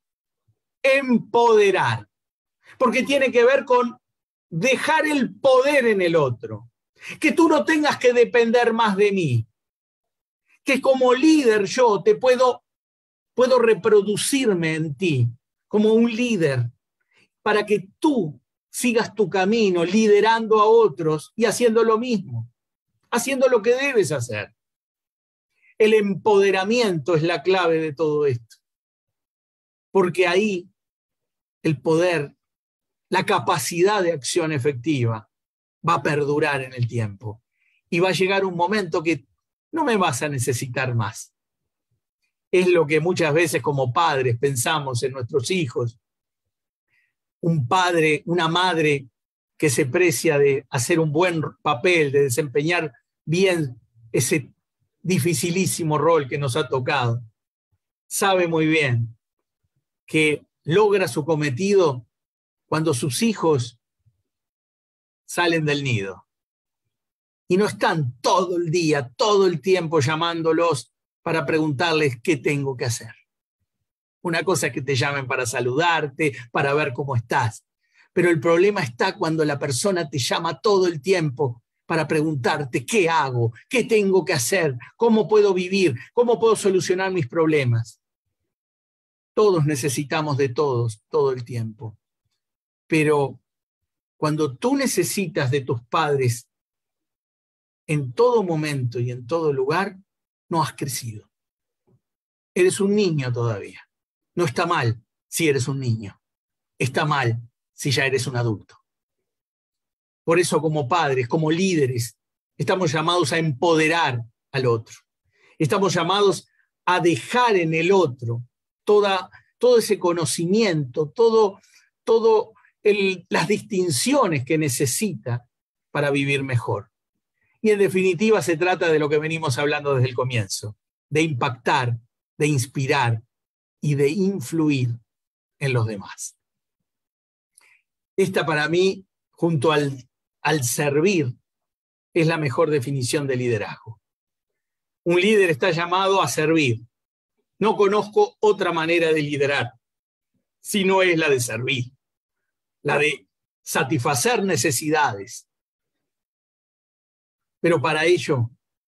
empoderar, porque tiene que ver con dejar el poder en el otro, que tú no tengas que depender más de mí, que como líder yo te puedo, puedo reproducirme en ti como un líder para que tú sigas tu camino liderando a otros y haciendo lo mismo, haciendo lo que debes hacer. El empoderamiento es la clave de todo esto, porque ahí el poder, la capacidad de acción efectiva va a perdurar en el tiempo y va a llegar un momento que no me vas a necesitar más. Es lo que muchas veces como padres pensamos en nuestros hijos. Un padre, una madre que se precia de hacer un buen papel, de desempeñar bien ese dificilísimo rol que nos ha tocado, sabe muy bien que logra su cometido cuando sus hijos salen del nido y no están todo el día, todo el tiempo llamándolos para preguntarles qué tengo que hacer. Una cosa es que te llamen para saludarte, para ver cómo estás, pero el problema está cuando la persona te llama todo el tiempo para preguntarte qué hago, qué tengo que hacer, cómo puedo vivir, cómo puedo solucionar mis problemas. Todos necesitamos de todos todo el tiempo, pero cuando tú necesitas de tus padres en todo momento y en todo lugar, no has crecido. Eres un niño todavía. No está mal si eres un niño. Está mal si ya eres un adulto. Por eso como padres, como líderes, estamos llamados a empoderar al otro. Estamos llamados a dejar en el otro toda, todo ese conocimiento, todo, todo el, las distinciones que necesita para vivir mejor. Y en definitiva se trata de lo que venimos hablando desde el comienzo, de impactar, de inspirar y de influir en los demás. Esta para mí, junto al, al servir, es la mejor definición de liderazgo. Un líder está llamado a servir. No conozco otra manera de liderar, si no es la de servir, la de satisfacer necesidades. Pero para ello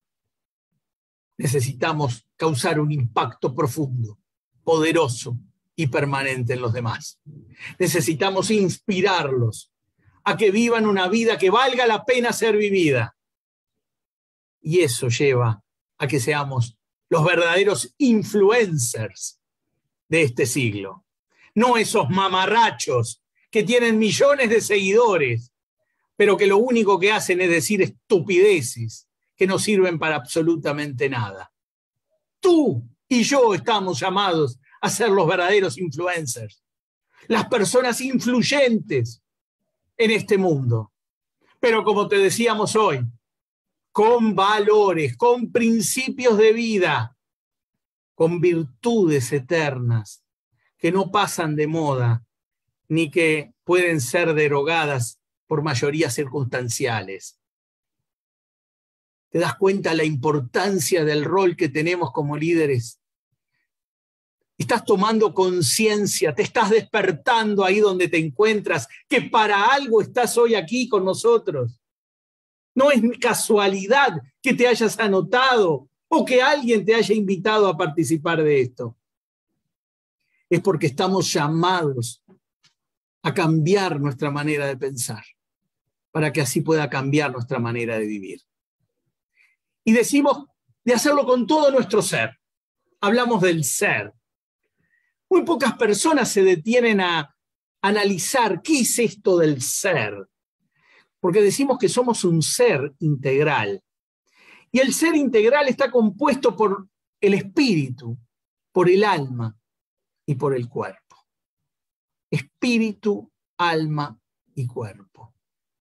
necesitamos causar un impacto profundo, poderoso y permanente en los demás. Necesitamos inspirarlos a que vivan una vida que valga la pena ser vivida. Y eso lleva a que seamos los verdaderos influencers de este siglo. No esos mamarrachos que tienen millones de seguidores, pero que lo único que hacen es decir estupideces que no sirven para absolutamente nada. Tú y yo estamos llamados a ser los verdaderos influencers, las personas influyentes en este mundo. Pero como te decíamos hoy, con valores, con principios de vida, con virtudes eternas que no pasan de moda ni que pueden ser derogadas por mayorías circunstanciales. ¿Te das cuenta la importancia del rol que tenemos como líderes? Estás tomando conciencia, te estás despertando ahí donde te encuentras, que para algo estás hoy aquí con nosotros. No es casualidad que te hayas anotado o que alguien te haya invitado a participar de esto. Es porque estamos llamados a cambiar nuestra manera de pensar, para que así pueda cambiar nuestra manera de vivir. Y decimos de hacerlo con todo nuestro ser. Hablamos del ser. Muy pocas personas se detienen a analizar qué es esto del ser, porque decimos que somos un ser integral. Y el ser integral está compuesto por el espíritu, por el alma y por el cuerpo. Espíritu, alma y cuerpo.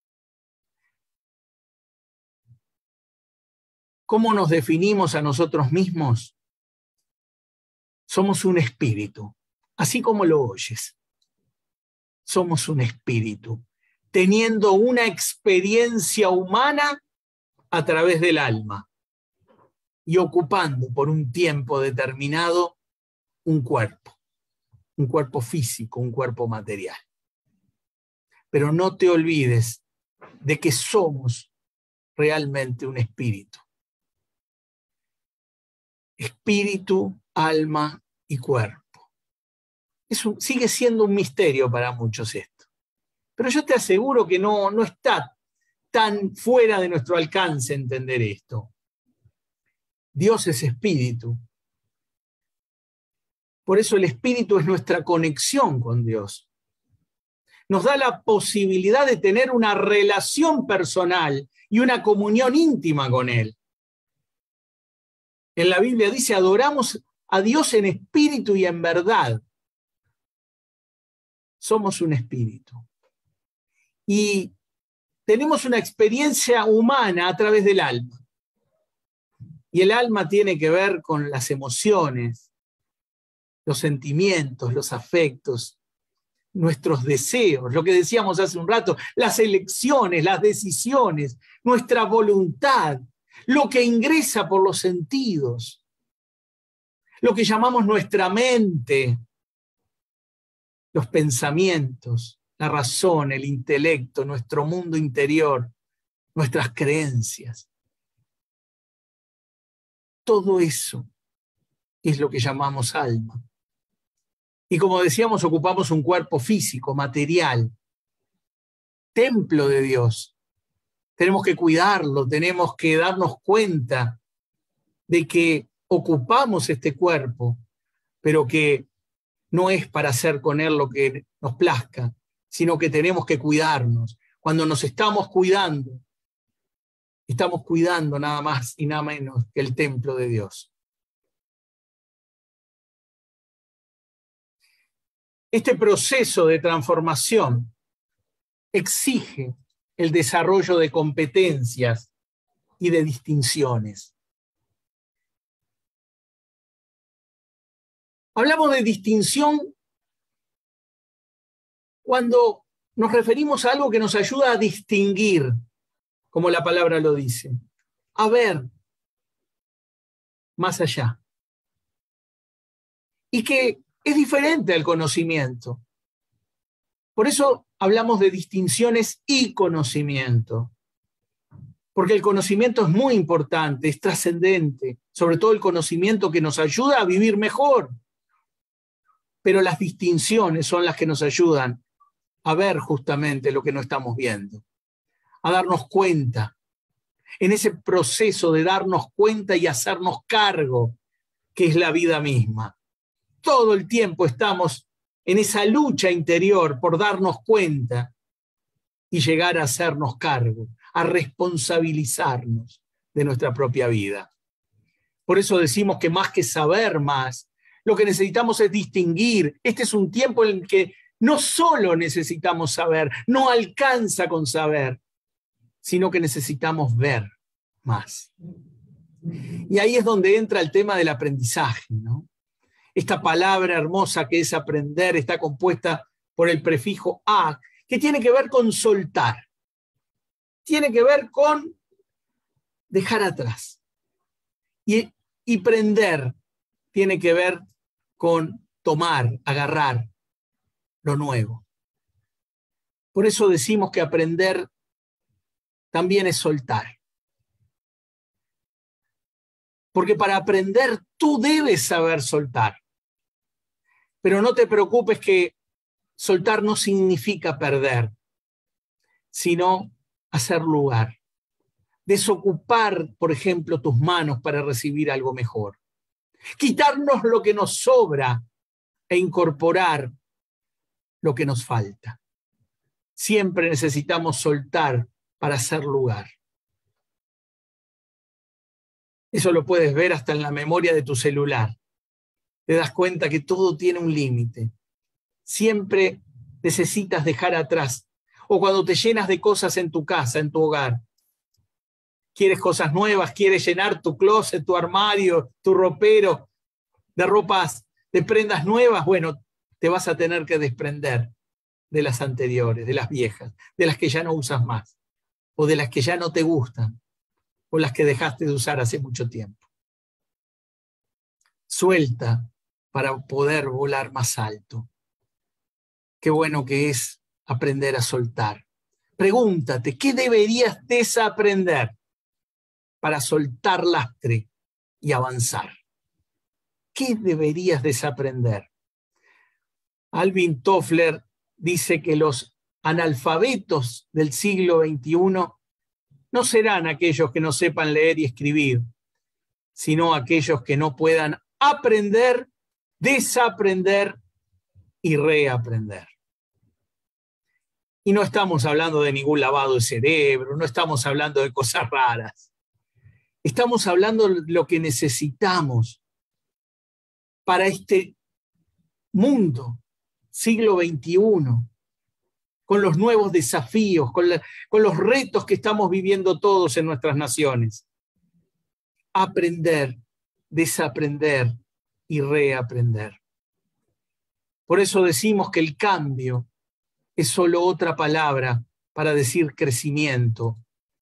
¿Cómo nos definimos a nosotros mismos? Somos un espíritu, así como lo oyes. Somos un espíritu, teniendo una experiencia humana a través del alma y ocupando por un tiempo determinado un cuerpo, un cuerpo físico, un cuerpo material. Pero no te olvides de que somos realmente un espíritu. Espíritu, alma y cuerpo. Es un, sigue siendo un misterio para muchos esto. Pero yo te aseguro que no, no está tan fuera de nuestro alcance entender esto. Dios es espíritu. Por eso el espíritu es nuestra conexión con Dios. Nos da la posibilidad de tener una relación personal y una comunión íntima con Él. En la Biblia dice, adoramos a Dios en espíritu y en verdad. Somos un espíritu. Y tenemos una experiencia humana a través del alma. Y el alma tiene que ver con las emociones, los sentimientos, los afectos, nuestros deseos, lo que decíamos hace un rato, las elecciones, las decisiones, nuestra voluntad, lo que ingresa por los sentidos, lo que llamamos nuestra mente, los pensamientos, la razón, el intelecto, nuestro mundo interior, nuestras creencias. Todo eso es lo que llamamos alma. Y como decíamos, ocupamos un cuerpo físico, material, templo de Dios. Tenemos que cuidarlo, tenemos que darnos cuenta de que ocupamos este cuerpo, pero que no es para hacer con él lo que nos plazca, sino que tenemos que cuidarnos. Cuando nos estamos cuidando, estamos cuidando nada más y nada menos que el templo de Dios. Este proceso de transformación exige el desarrollo de competencias y de distinciones. Hablamos de distinción cuando nos referimos a algo que nos ayuda a distinguir, como la palabra lo dice, a ver más allá. Y que es diferente al conocimiento. Por eso hablamos de distinciones y conocimiento. Porque el conocimiento es muy importante, es trascendente, sobre todo el conocimiento que nos ayuda a vivir mejor. Pero las distinciones son las que nos ayudan a ver justamente lo que no estamos viendo, a darnos cuenta, en ese proceso de darnos cuenta y hacernos cargo, que es la vida misma. Todo el tiempo estamos en esa lucha interior por darnos cuenta y llegar a hacernos cargo, a responsabilizarnos de nuestra propia vida. Por eso decimos que más que saber más, lo que necesitamos es distinguir. Este es un tiempo en el que no solo necesitamos saber, no alcanza con saber, sino que necesitamos ver más. Y ahí es donde entra el tema del aprendizaje, ¿no? Esta palabra hermosa que es aprender está compuesta por el prefijo a, que tiene que ver con soltar. Tiene que ver con dejar atrás. Y, y prender tiene que ver con tomar, agarrar lo nuevo. Por eso decimos que aprender también es soltar. Porque para aprender tú debes saber soltar. Pero no te preocupes que soltar no significa perder, sino hacer lugar. Desocupar, por ejemplo, tus manos para recibir algo mejor. Quitarnos lo que nos sobra e incorporar lo que nos falta. Siempre necesitamos soltar para hacer lugar. Eso lo puedes ver hasta en la memoria de tu celular. Te das cuenta que todo tiene un límite. Siempre necesitas dejar atrás. O cuando te llenas de cosas en tu casa, en tu hogar. Quieres cosas nuevas, quieres llenar tu closet, tu armario, tu ropero de ropas, de prendas nuevas. Bueno, te vas a tener que desprender de las anteriores, de las viejas, de las que ya no usas más, o de las que ya no te gustan, o las que dejaste de usar hace mucho tiempo. Suelta para poder volar más alto. Qué bueno que es aprender a soltar. Pregúntate, ¿qué deberías desaprender para soltar lastre y avanzar? ¿Qué deberías desaprender? Alvin Toffler dice que los analfabetos del siglo veintiuno no serán aquellos que no sepan leer y escribir, sino aquellos que no puedan aprender, desaprender y reaprender. Y no estamos hablando de ningún lavado de cerebro, no estamos hablando de cosas raras. Estamos hablando de lo que necesitamos para este mundo, siglo veintiuno, con los nuevos desafíos, con, la, con los retos que estamos viviendo todos en nuestras naciones. Aprender, desaprender y reaprender. Por eso decimos que el cambio es solo otra palabra para decir crecimiento,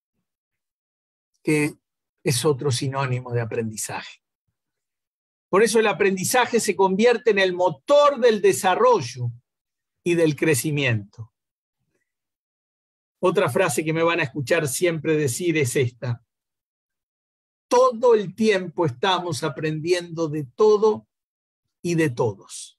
que es otro sinónimo de aprendizaje. Por eso el aprendizaje se convierte en el motor del desarrollo y del crecimiento. Otra frase que me van a escuchar siempre decir es esta: todo el tiempo estamos aprendiendo de todo y de todos.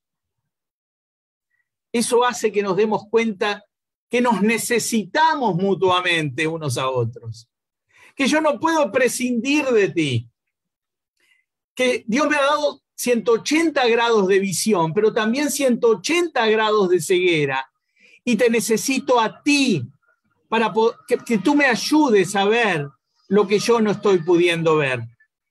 Eso hace que nos demos cuenta que nos necesitamos mutuamente unos a otros, que yo no puedo prescindir de ti, que Dios me ha dado ciento ochenta grados de visión, pero también ciento ochenta grados de ceguera, y te necesito a ti para que, que tú me ayudes a ver lo que yo no estoy pudiendo ver.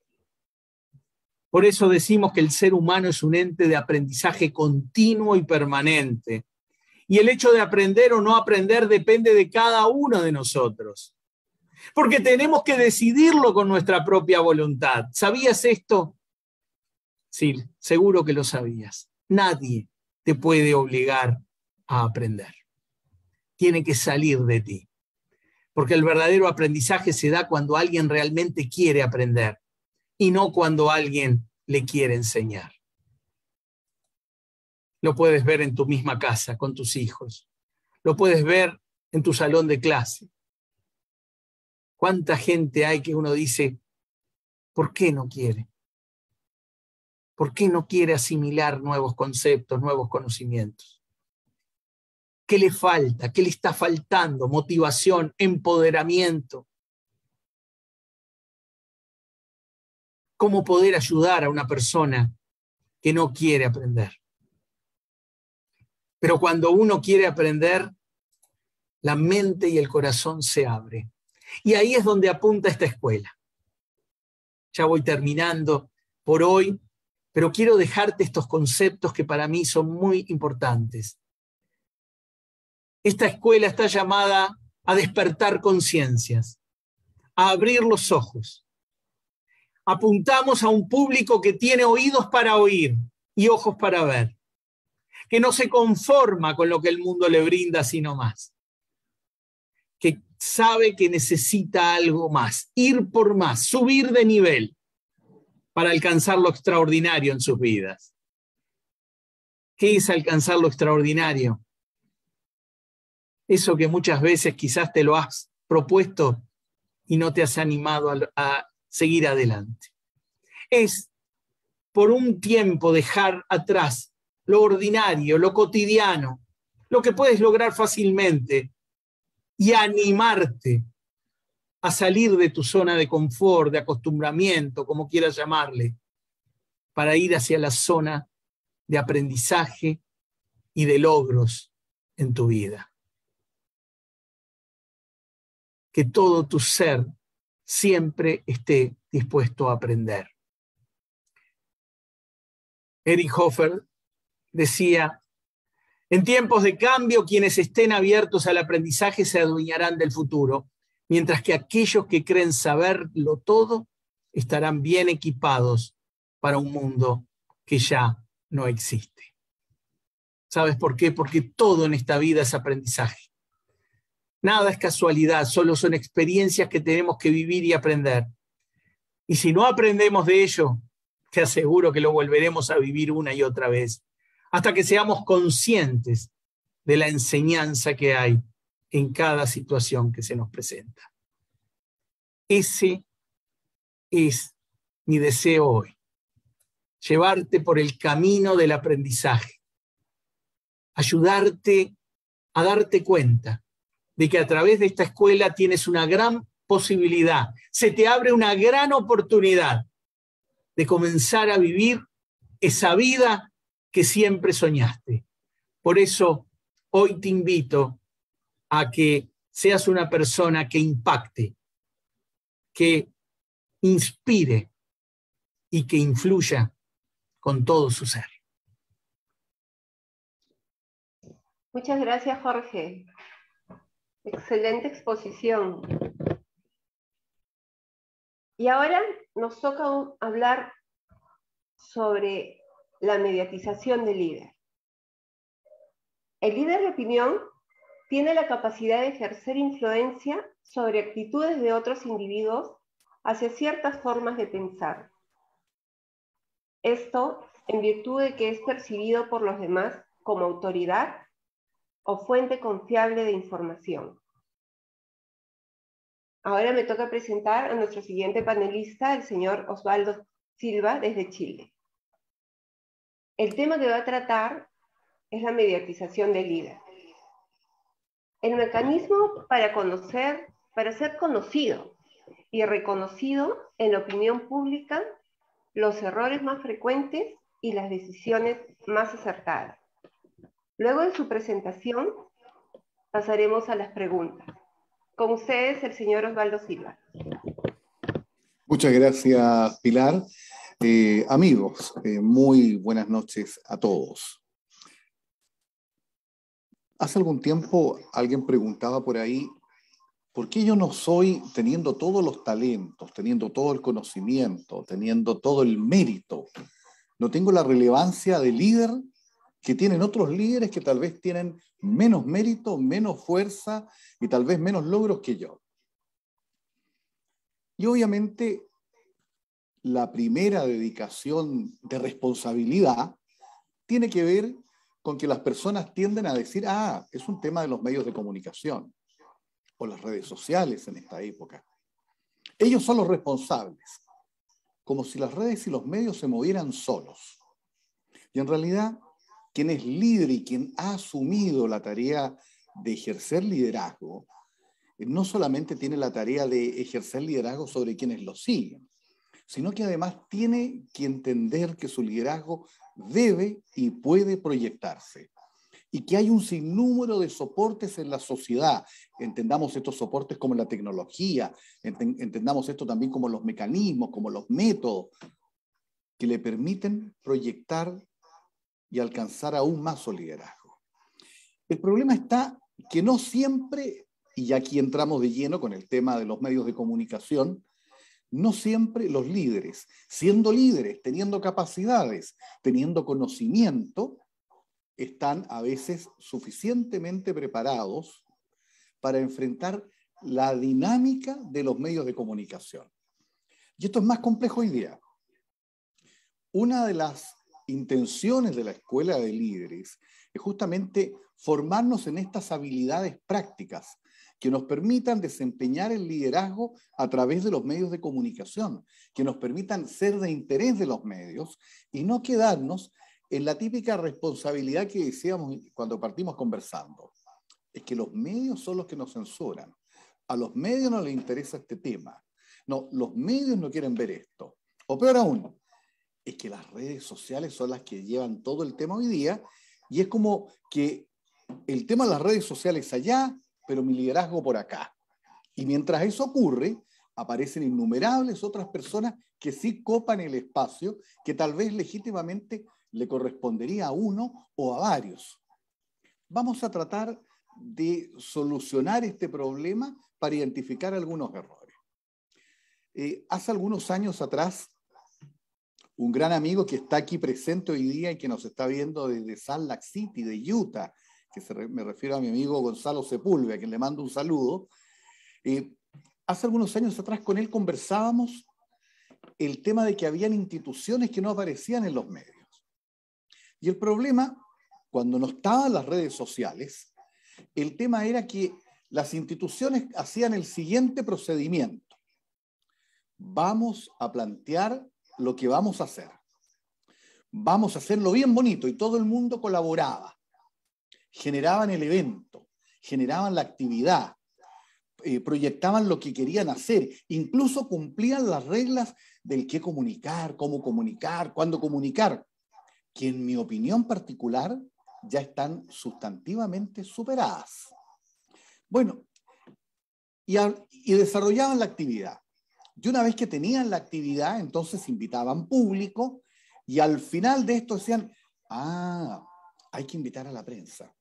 Por eso decimos que el ser humano es un ente de aprendizaje continuo y permanente. Y el hecho de aprender o no aprender depende de cada uno de nosotros. Porque tenemos que decidirlo con nuestra propia voluntad. ¿Sabías esto? Sí, seguro que lo sabías. Nadie te puede obligar a aprender. Tiene que salir de ti. Porque el verdadero aprendizaje se da cuando alguien realmente quiere aprender y no cuando alguien le quiere enseñar. Lo puedes ver en tu misma casa, con tus hijos. Lo puedes ver en tu salón de clase. ¿Cuánta gente hay que uno dice, ¿por qué no quiere? ¿Por qué no quiere asimilar nuevos conceptos, nuevos conocimientos? ¿Qué le falta? ¿Qué le está faltando? Motivación, empoderamiento. ¿Cómo poder ayudar a una persona que no quiere aprender? Pero cuando uno quiere aprender, la mente y el corazón se abren. Y ahí es donde apunta esta escuela. Ya voy terminando por hoy, pero quiero dejarte estos conceptos que para mí son muy importantes. Esta escuela está llamada a despertar conciencias, a abrir los ojos. Apuntamos a un público que tiene oídos para oír y ojos para ver, que no se conforma con lo que el mundo le brinda, sino más, que sabe que necesita algo más, ir por más, subir de nivel para alcanzar lo extraordinario en sus vidas. ¿Qué es alcanzar lo extraordinario? Eso que muchas veces quizás te lo has propuesto y no te has animado a, a seguir adelante. Es por un tiempo dejar atrás lo ordinario, lo cotidiano, lo que puedes lograr fácilmente y animarte a salir de tu zona de confort, de acostumbramiento, como quieras llamarle, para ir hacia la zona de aprendizaje y de logros en tu vida. Que todo tu ser siempre esté dispuesto a aprender. Eric Hoffer decía, en tiempos de cambio, quienes estén abiertos al aprendizaje se adueñarán del futuro, mientras que aquellos que creen saberlo todo estarán bien equipados para un mundo que ya no existe. ¿Sabes por qué? Porque todo en esta vida es aprendizaje. Nada es casualidad, solo son experiencias que tenemos que vivir y aprender. Y si no aprendemos de ello, te aseguro que lo volveremos a vivir una y otra vez, hasta que seamos conscientes de la enseñanza que hay en cada situación que se nos presenta. Ese es mi deseo hoy, llevarte por el camino del aprendizaje, ayudarte a darte cuenta de que a través de esta escuela tienes una gran posibilidad, se te abre una gran oportunidad de comenzar a vivir esa vida que siempre soñaste. Por eso, hoy te invito a que seas una persona que impacte, que inspire y que influya con todo su ser. Muchas gracias, Jorge. Excelente exposición. Y ahora nos toca hablar sobre la mediatización del líder. El líder de opinión tiene la capacidad de ejercer influencia sobre actitudes de otros individuos hacia ciertas formas de pensar. Esto en virtud de que es percibido por los demás como autoridad o fuente confiable de información. Ahora me toca presentar a nuestro siguiente panelista, el señor Osvaldo Silva, desde Chile. El tema que va a tratar es la mediatización del líder. El mecanismo para conocer, para ser conocido y reconocido en la opinión pública, los errores más frecuentes y las decisiones más acertadas. Luego de su presentación, pasaremos a las preguntas. Con ustedes, el señor Osvaldo Silva. Muchas gracias, Pilar. Eh, amigos, eh, muy buenas noches a todos. Hace algún tiempo alguien preguntaba por ahí, ¿por qué yo no soy, teniendo todos los talentos, teniendo todo el conocimiento, teniendo todo el mérito, no tengo la relevancia de líder que tienen otros líderes que tal vez tienen menos mérito, menos fuerza y tal vez menos logros que yo? Y obviamente la primera dedicación de responsabilidad tiene que ver con que las personas tienden a decir, ah, es un tema de los medios de comunicación o las redes sociales en esta época. Ellos son los responsables, como si las redes y los medios se movieran solos. Y en realidad, quien es líder y quien ha asumido la tarea de ejercer liderazgo, no solamente tiene la tarea de ejercer liderazgo sobre quienes lo siguen, sino que además tiene que entender que su liderazgo debe y puede proyectarse. Y que hay un sinnúmero de soportes en la sociedad. Entendamos estos soportes como la tecnología, entendamos esto también como los mecanismos, como los métodos, que le permiten proyectar y alcanzar aún más su liderazgo. El problema está que no siempre, y aquí entramos de lleno con el tema de los medios de comunicación, no siempre los líderes, siendo líderes, teniendo capacidades, teniendo conocimiento, están a veces suficientemente preparados para enfrentar la dinámica de los medios de comunicación. Y esto es más complejo hoy día. Una de las intenciones de la Escuela de Líderes es justamente formarnos en estas habilidades prácticas que nos permitan desempeñar el liderazgo a través de los medios de comunicación, que nos permitan ser de interés de los medios y no quedarnos en la típica responsabilidad que decíamos cuando partimos conversando. Es que los medios son los que nos censuran. A los medios no les interesa este tema. No, los medios no quieren ver esto. O peor aún, es que las redes sociales son las que llevan todo el tema hoy día y es como que el tema de las redes sociales allá, pero mi liderazgo por acá. Y mientras eso ocurre, aparecen innumerables otras personas que sí copan el espacio que tal vez legítimamente le correspondería a uno o a varios. Vamos a tratar de solucionar este problema para identificar algunos errores. Eh, hace algunos años atrás, un gran amigo que está aquí presente hoy día y que nos está viendo desde Salt Lake City, de Utah, que se re, me refiero a mi amigo Gonzalo Sepúlveda, a quien le mando un saludo. Eh, hace algunos años atrás con él conversábamos el tema de que habían instituciones que no aparecían en los medios. Y el problema, cuando no estaban las redes sociales, el tema era que las instituciones hacían el siguiente procedimiento. Vamos a plantear lo que vamos a hacer. Vamos a hacerlo bien bonito, y todo el mundo colaboraba. Generaban el evento, generaban la actividad, eh, proyectaban lo que querían hacer, incluso cumplían las reglas del qué comunicar, cómo comunicar, cuándo comunicar, que en mi opinión particular ya están sustantivamente superadas. Bueno, y, a, y desarrollaban la actividad. Y una vez que tenían la actividad, entonces invitaban público, y al final de esto decían, ah, hay que invitar a la prensa.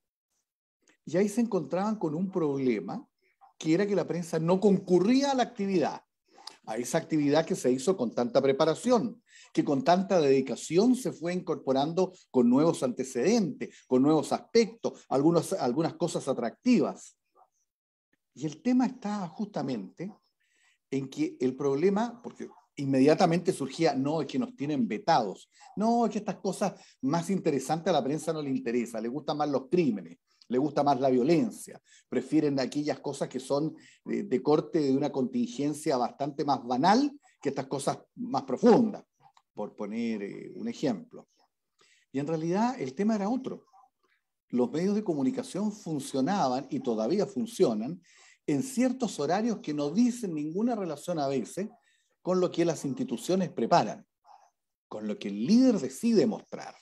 Y ahí se encontraban con un problema, que era que la prensa no concurría a la actividad, a esa actividad que se hizo con tanta preparación, que con tanta dedicación se fue incorporando con nuevos antecedentes, con nuevos aspectos, algunas, algunas cosas atractivas. Y el tema está justamente en que el problema, porque inmediatamente surgía, no, es que nos tienen vetados, no, es que estas cosas más interesantes a la prensa no le interesa, le gustan más los crímenes, le gusta más la violencia, prefieren aquellas cosas que son de, de corte de una contingencia bastante más banal que estas cosas más profundas, por poner eh, un ejemplo. Y en realidad el tema era otro. Los medios de comunicación funcionaban y todavía funcionan en ciertos horarios que no dicen ninguna relación a veces con lo que las instituciones preparan, con lo que el líder decide mostrar.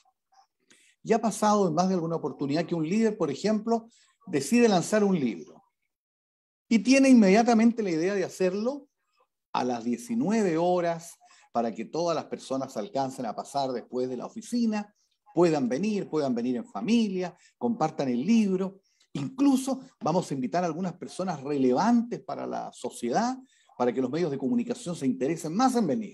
Ya ha pasado en más de alguna oportunidad que un líder, por ejemplo, decide lanzar un libro y tiene inmediatamente la idea de hacerlo a las diecinueve horas para que todas las personas alcancen a pasar después de la oficina, puedan venir, puedan venir en familia, compartan el libro. Incluso vamos a invitar a algunas personas relevantes para la sociedad, para que los medios de comunicación se interesen más en venir.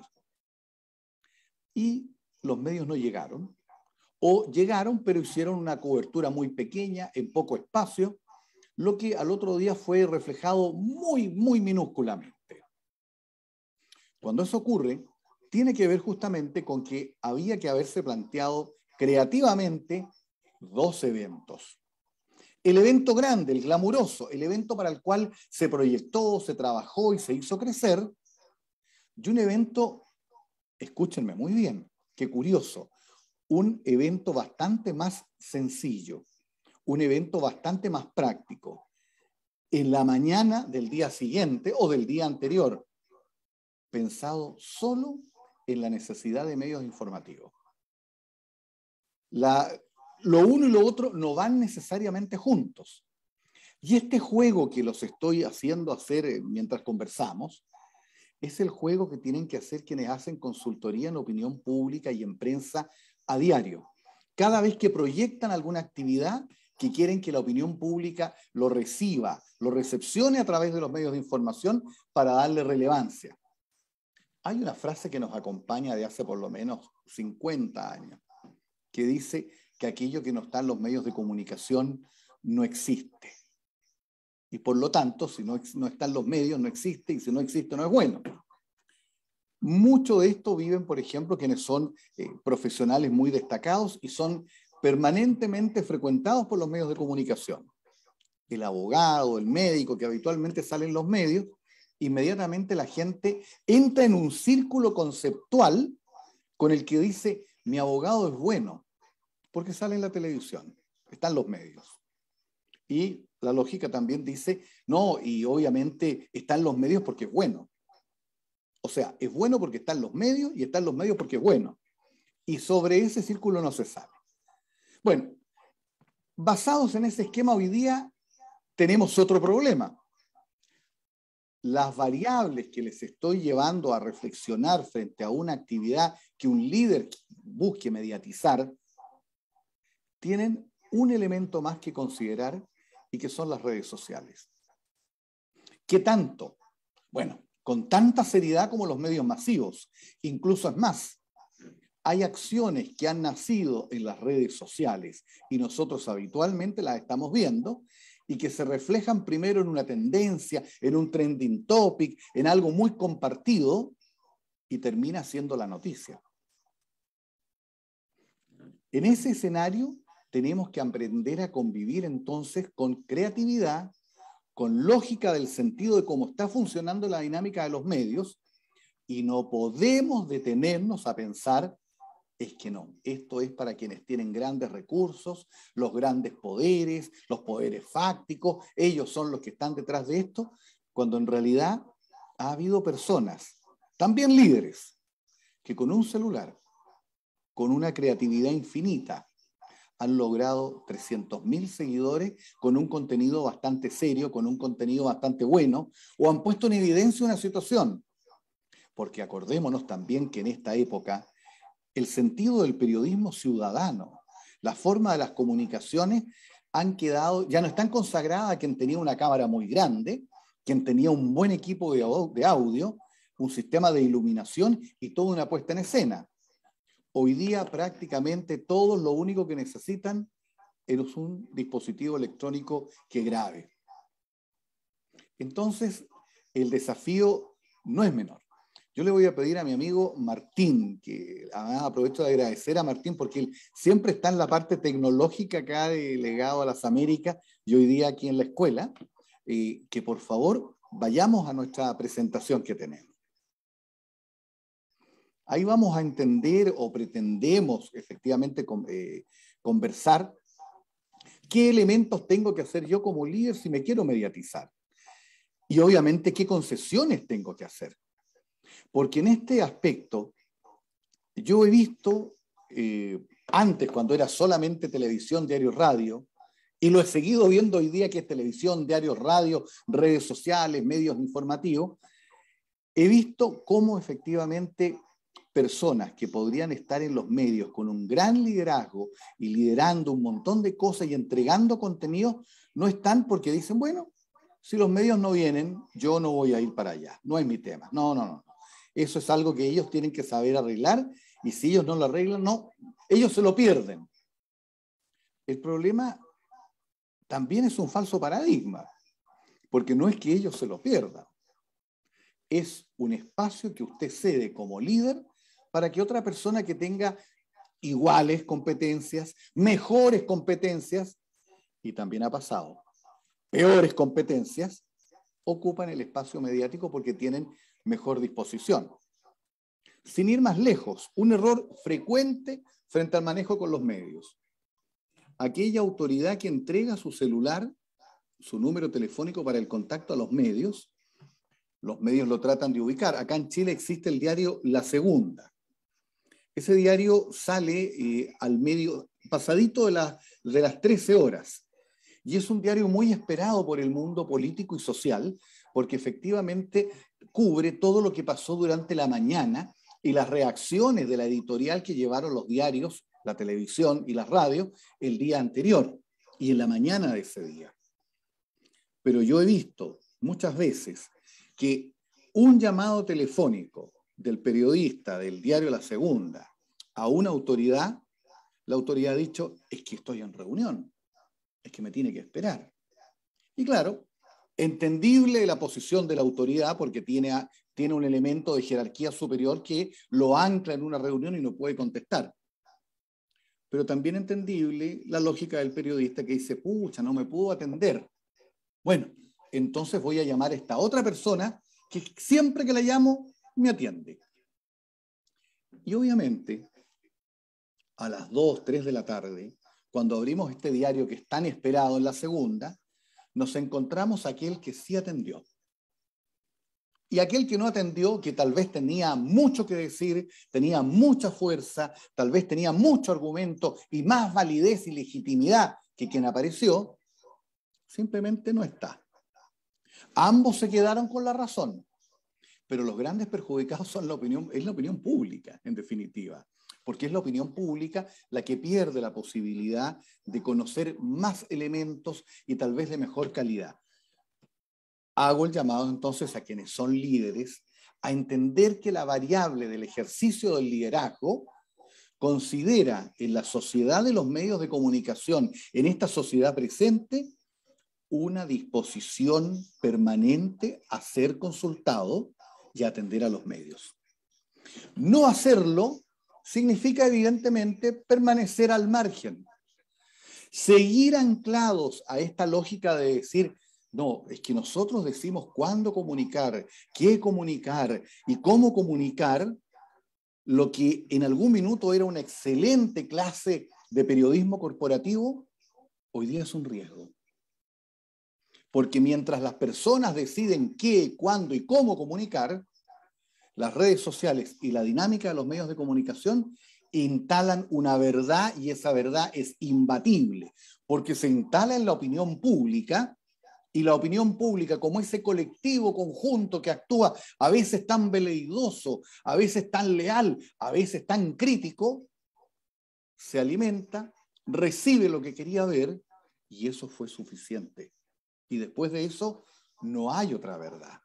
Y los medios no llegaron, o llegaron pero hicieron una cobertura muy pequeña, en poco espacio, lo que al otro día fue reflejado muy, muy minúsculamente. Cuando eso ocurre, tiene que ver justamente con que había que haberse planteado creativamente dos eventos. El evento grande, el glamuroso, el evento para el cual se proyectó, se trabajó y se hizo crecer, y un evento, escúchenme muy bien, qué curioso, un evento bastante más sencillo, un evento bastante más práctico, en la mañana del día siguiente o del día anterior, pensado solo en la necesidad de medios informativos. La, lo uno y lo otro no van necesariamente juntos. Y este juego que los estoy haciendo hacer mientras conversamos, es el juego que tienen que hacer quienes hacen consultoría en opinión pública y en prensa a diario. Cada vez que proyectan alguna actividad que quieren que la opinión pública lo reciba, lo recepcione a través de los medios de información para darle relevancia. Hay una frase que nos acompaña de hace por lo menos cincuenta años, que dice que aquello que no está en los medios de comunicación no existe. Y por lo tanto, si no, no están los medios, no existe, y si no existe, no es bueno. Mucho de esto viven, por ejemplo, quienes son eh, profesionales muy destacados y son permanentemente frecuentados por los medios de comunicación. El abogado, el médico, que habitualmente salen en los medios, inmediatamente la gente entra en un círculo conceptual con el que dice, mi abogado es bueno, porque sale en la televisión, están los medios. Y la lógica también dice, no, y obviamente están los medios porque es bueno. O sea, es bueno porque están los medios y están los medios porque es bueno. Y sobre ese círculo no se sale. Bueno, basados en ese esquema hoy día tenemos otro problema. Las variables que les estoy llevando a reflexionar frente a una actividad que un líder busque mediatizar, tienen un elemento más que considerar y que son las redes sociales. ¿Qué tanto? Bueno, con tanta seriedad como los medios masivos. Incluso es más, hay acciones que han nacido en las redes sociales y nosotros habitualmente las estamos viendo y que se reflejan primero en una tendencia, en un trending topic, en algo muy compartido y termina siendo la noticia. En ese escenario tenemos que aprender a convivir entonces con creatividad, con lógica del sentido de cómo está funcionando la dinámica de los medios y no podemos detenernos a pensar es que no, esto es para quienes tienen grandes recursos, los grandes poderes, los poderes fácticos, ellos son los que están detrás de esto, cuando en realidad ha habido personas, también líderes, que con un celular, con una creatividad infinita, han logrado trescientos mil seguidores con un contenido bastante serio, con un contenido bastante bueno, o han puesto en evidencia una situación. Porque acordémonos también que en esta época el sentido del periodismo ciudadano, la forma de las comunicaciones han quedado, ya no están consagradas a quien tenía una cámara muy grande, quien tenía un buen equipo de audio, un sistema de iluminación y toda una puesta en escena. Hoy día prácticamente todos lo único que necesitan es un dispositivo electrónico que grabe. Entonces, el desafío no es menor. Yo le voy a pedir a mi amigo Martín, que aprovecho de agradecer a Martín porque él siempre está en la parte tecnológica acá de Legado a las Américas y hoy día aquí en la escuela, eh, que por favor vayamos a nuestra presentación que tenemos. Ahí vamos a entender o pretendemos efectivamente con, eh, conversar qué elementos tengo que hacer yo como líder si me quiero mediatizar. Y obviamente qué concesiones tengo que hacer. Porque en este aspecto, yo he visto, eh, antes cuando era solamente televisión, diario, radio, y lo he seguido viendo hoy día que es televisión, diario, radio, redes sociales, medios informativos, he visto cómo efectivamente personas que podrían estar en los medios con un gran liderazgo y liderando un montón de cosas y entregando contenido, no están porque dicen, bueno, si los medios no vienen, yo no voy a ir para allá, no es mi tema. No, no, no. Eso es algo que ellos tienen que saber arreglar y si ellos no lo arreglan, no, ellos se lo pierden. El problema también es un falso paradigma, porque no es que ellos se lo pierdan. Es un espacio que usted cede como líder para que otra persona que tenga iguales competencias, mejores competencias, y también ha pasado, peores competencias, ocupan el espacio mediático porque tienen mejor disposición. Sin ir más lejos, un error frecuente frente al manejo con los medios. Aquella autoridad que entrega su celular, su número telefónico para el contacto a los medios, los medios lo tratan de ubicar. Acá en Chile existe el diario La Segunda. Ese diario sale eh, al medio, pasadito de, la, de las trece horas. Y es un diario muy esperado por el mundo político y social, porque efectivamente cubre todo lo que pasó durante la mañana y las reacciones de la editorial que llevaron los diarios, la televisión y las radios el día anterior y en la mañana de ese día. Pero yo he visto muchas veces que un llamado telefónico del periodista del diario La Segunda a una autoridad, la autoridad ha dicho, es que estoy en reunión, es que me tiene que esperar. Y claro, entendible la posición de la autoridad porque tiene, a, tiene un elemento de jerarquía superior que lo ancla en una reunión y no puede contestar. Pero también entendible la lógica del periodista que dice, pucha, no me pudo atender. Bueno, entonces voy a llamar a esta otra persona que siempre que la llamo me atiende. Y obviamente, a las dos, tres de la tarde, cuando abrimos este diario que es tan esperado en La Segunda, nos encontramos aquel que sí atendió. Y aquel que no atendió, que tal vez tenía mucho que decir, tenía mucha fuerza, tal vez tenía mucho argumento y más validez y legitimidad que quien apareció, simplemente no está. Ambos se quedaron con la razón, pero los grandes perjudicados son la opinión, es la opinión pública, en definitiva, porque es la opinión pública la que pierde la posibilidad de conocer más elementos y tal vez de mejor calidad. Hago el llamado entonces a quienes son líderes a entender que la variable del ejercicio del liderazgo considera en la sociedad de los medios de comunicación, en esta sociedad presente, una disposición permanente a ser consultado y atender a los medios. No hacerlo significa evidentemente permanecer al margen. Seguir anclados a esta lógica de decir, no, es que nosotros decimos cuándo comunicar, qué comunicar y cómo comunicar, lo que en algún minuto era una excelente clase de periodismo corporativo, hoy día es un riesgo. Porque mientras las personas deciden qué, cuándo y cómo comunicar, las redes sociales y la dinámica de los medios de comunicación instalan una verdad, y esa verdad es imbatible, porque se instala en la opinión pública, y la opinión pública, como ese colectivo conjunto que actúa a veces tan veleidoso, a veces tan leal, a veces tan crítico, se alimenta, recibe lo que quería ver, y eso fue suficiente. Y después de eso, no hay otra verdad.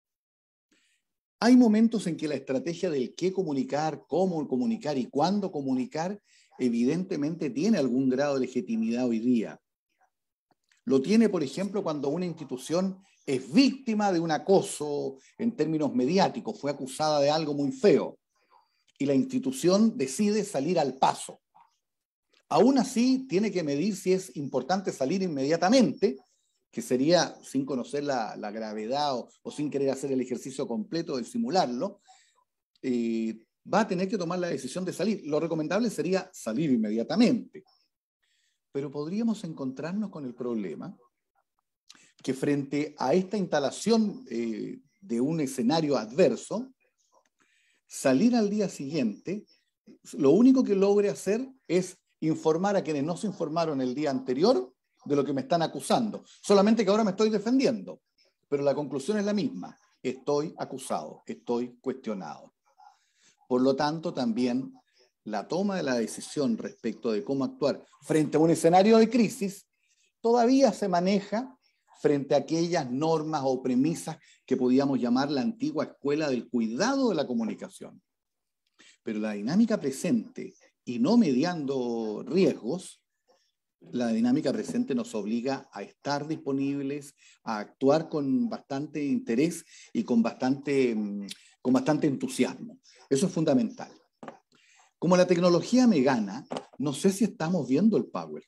Hay momentos en que la estrategia del qué comunicar, cómo comunicar y cuándo comunicar, evidentemente tiene algún grado de legitimidad hoy día. Lo tiene, por ejemplo, cuando una institución es víctima de un acoso en términos mediáticos, fue acusada de algo muy feo, y la institución decide salir al paso. Aún así, tiene que medir si es importante salir inmediatamente, que sería sin conocer la, la gravedad o, o sin querer hacer el ejercicio completo de simularlo, eh, va a tener que tomar la decisión de salir. Lo recomendable sería salir inmediatamente. Pero podríamos encontrarnos con el problema que frente a esta instalación eh, de un escenario adverso, salir al día siguiente, lo único que logre hacer es informar a quienes no se informaron el día anterior de lo que me están acusando. Solamente que ahora me estoy defendiendo, pero la conclusión es la misma. Estoy acusado, estoy cuestionado. Por lo tanto, también la toma de la decisión respecto de cómo actuar frente a un escenario de crisis todavía se maneja frente a aquellas normas o premisas que podíamos llamar la antigua escuela del cuidado de la comunicación. Pero la dinámica presente, y no mediando riesgos, la dinámica presente nos obliga a estar disponibles, a actuar con bastante interés y con bastante, con bastante entusiasmo. Eso es fundamental. Como la tecnología me gana, no sé si estamos viendo el Power.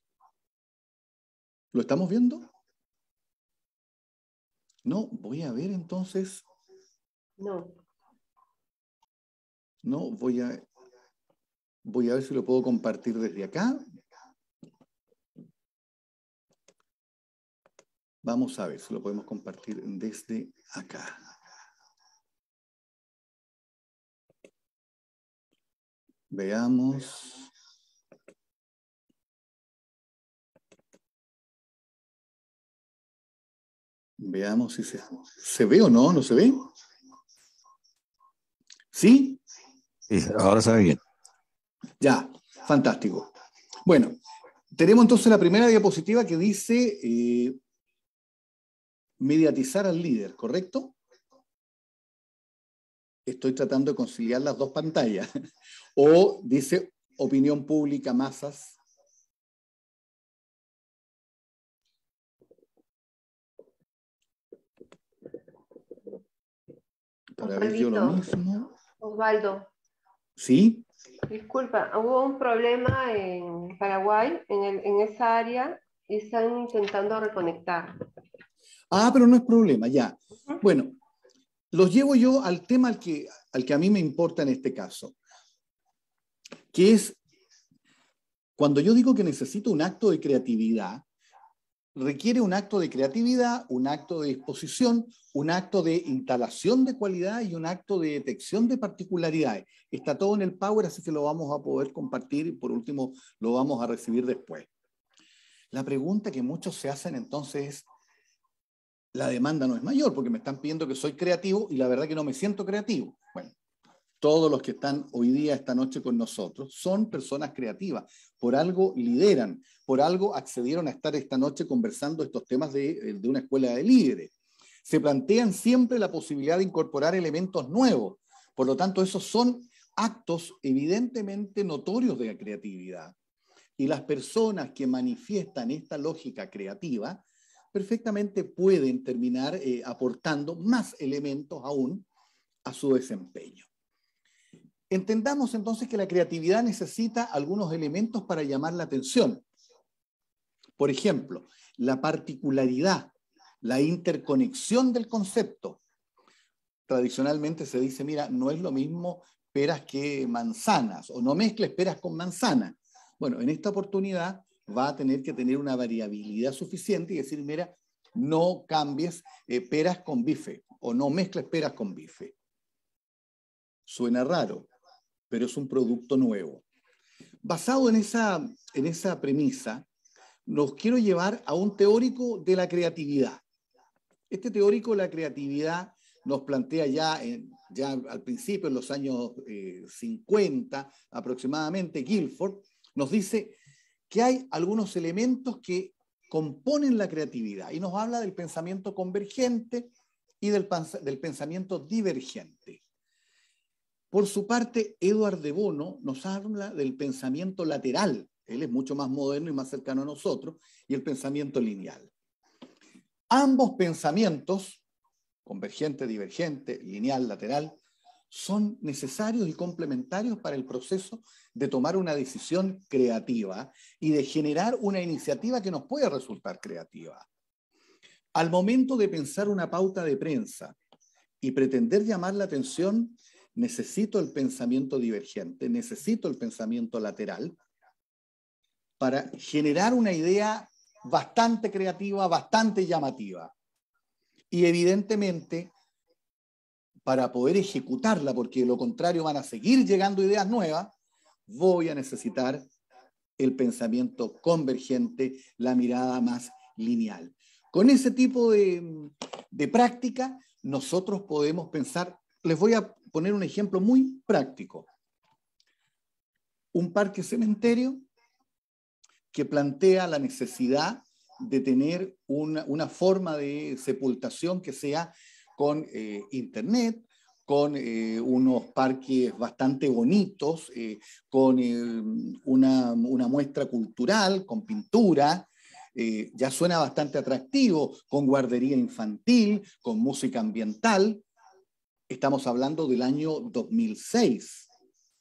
¿Lo estamos viendo? No, voy a ver entonces. No. No, voy a, voy a ver si lo puedo compartir desde acá. Vamos a ver si lo podemos compartir desde acá. Veamos. Veamos si se, se ve o no, ¿no se ve? ¿Sí? Sí, ahora se ve bien. Ya, fantástico. Bueno, tenemos entonces la primera diapositiva que dice eh, mediatizar al líder, ¿correcto? Estoy tratando de conciliar las dos pantallas. O dice opinión pública, masas. Para ver yo lo mismo. Osvaldo. ¿Sí? Disculpa, hubo un problema en Paraguay, en, el, en esa área, y están intentando reconectar. Ah, pero no es problema, ya. Uh-huh. Bueno, los llevo yo al tema al que, al que a mí me importa en este caso, que es cuando yo digo que necesito un acto de creatividad, requiere un acto de creatividad, un acto de disposición, un acto de instalación de cualidad y un acto de detección de particularidades. Está todo en el Power, así que lo vamos a poder compartir y por último lo vamos a recibir después. La pregunta que muchos se hacen entonces es, la demanda no es mayor porque me están pidiendo que soy creativo y la verdad que no me siento creativo. Bueno, todos los que están hoy día, esta noche con nosotros, son personas creativas. Por algo lideran, por algo accedieron a estar esta noche conversando estos temas de, de una escuela de líderes. Se plantean siempre la posibilidad de incorporar elementos nuevos. Por lo tanto, esos son actos evidentemente notorios de creatividad. Y las personas que manifiestan esta lógica creativa perfectamente pueden terminar eh, aportando más elementos aún a su desempeño. Entendamos entonces que la creatividad necesita algunos elementos para llamar la atención. Por ejemplo, la particularidad, la interconexión del concepto. Tradicionalmente se dice, mira, no es lo mismo peras que manzanas, o no mezcles peras con manzanas. Bueno, en esta oportunidad va a tener que tener una variabilidad suficiente y decir, mira, no cambies eh, peras con bife, o no mezcles peras con bife. Suena raro, pero es un producto nuevo. Basado en esa, en esa premisa, nos quiero llevar a un teórico de la creatividad. Este teórico de la creatividad nos plantea ya, en, ya al principio, en los años eh, cincuenta aproximadamente, Guilford, nos dice que hay algunos elementos que componen la creatividad y nos habla del pensamiento convergente y del, del pensamiento divergente. Por su parte, Edward de Bono nos habla del pensamiento lateral. Él es mucho más moderno y más cercano a nosotros, y el pensamiento lineal. Ambos pensamientos, convergente, divergente, lineal, lateral, son necesarios y complementarios para el proceso de tomar una decisión creativa y de generar una iniciativa que nos pueda resultar creativa. Al momento de pensar una pauta de prensa y pretender llamar la atención, necesito el pensamiento divergente, necesito el pensamiento lateral para generar una idea bastante creativa, bastante llamativa. Y evidentemente, para poder ejecutarla, porque de lo contrario van a seguir llegando ideas nuevas, voy a necesitar el pensamiento convergente, la mirada más lineal. Con ese tipo de, de práctica, nosotros podemos pensar, les voy a poner un ejemplo muy práctico. Un parque cementerio que plantea la necesidad de tener una, una forma de sepultación que sea con eh, internet, con eh, unos parques bastante bonitos, eh, con eh, una, una muestra cultural, con pintura, eh, ya suena bastante atractivo, con guardería infantil, con música ambiental. Estamos hablando del año dos mil seis.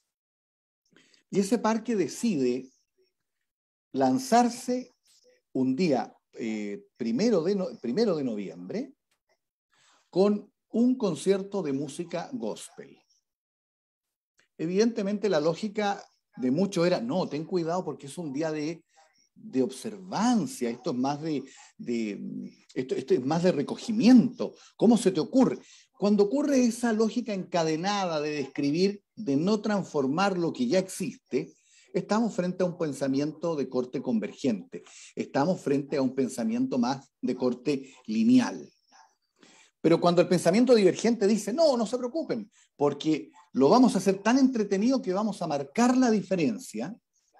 Y ese parque decide lanzarse un día eh, primero, de no, primero de noviembre con un concierto de música gospel. Evidentemente la lógica de muchos era, no, ten cuidado porque es un día de, de observancia, esto es más de, de, esto, esto es más de recogimiento. ¿Cómo se te ocurre? Cuando ocurre esa lógica encadenada de describir, de no transformar lo que ya existe, estamos frente a un pensamiento de corte convergente, estamos frente a un pensamiento más de corte lineal. Pero cuando el pensamiento divergente dice, no, no se preocupen, porque lo vamos a hacer tan entretenido que vamos a marcar la diferencia,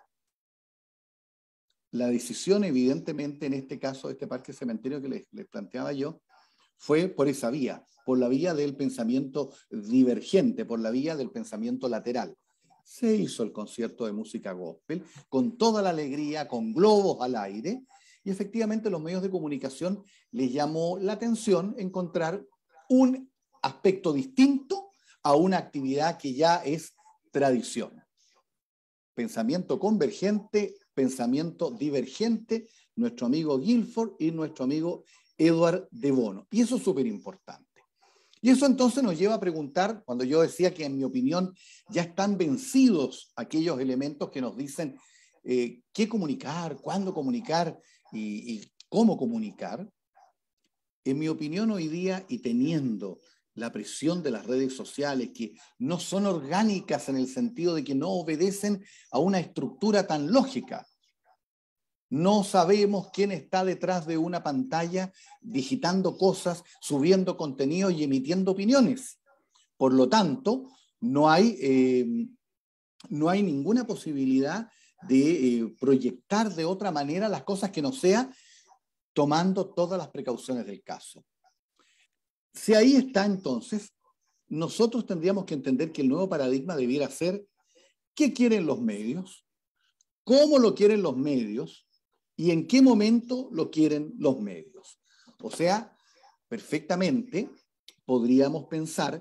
la decisión evidentemente en este caso de este parque cementerio que les, les planteaba yo, fue por esa vía, por la vía del pensamiento divergente, por la vía del pensamiento lateral. Se hizo el concierto de música gospel con toda la alegría, con globos al aire, y efectivamente los medios de comunicación les llamó la atención encontrar un aspecto distinto a una actividad que ya es tradición. Pensamiento convergente, pensamiento divergente, nuestro amigo Guilford y nuestro amigo Edward de Bono. Y eso es súper importante. Y eso entonces nos lleva a preguntar, cuando yo decía que en mi opinión ya están vencidos aquellos elementos que nos dicen eh, qué comunicar, cuándo comunicar y, y cómo comunicar. En mi opinión hoy día, y teniendo la presión de las redes sociales que no son orgánicas en el sentido de que no obedecen a una estructura tan lógica, no sabemos quién está detrás de una pantalla digitando cosas, subiendo contenido y emitiendo opiniones. Por lo tanto, no hay, eh, no hay ninguna posibilidad de eh, proyectar de otra manera las cosas que no sea tomando todas las precauciones del caso. Si ahí está entonces nosotros tendríamos que entender que el nuevo paradigma debiera ser qué quieren los medios, cómo lo quieren los medios y en qué momento lo quieren los medios. O sea, perfectamente podríamos pensar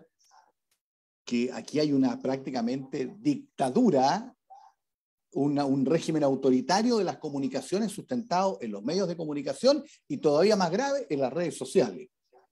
que aquí hay una prácticamente dictadura, una, un régimen autoritario de las comunicaciones sustentado en los medios de comunicación y todavía más grave en las redes sociales.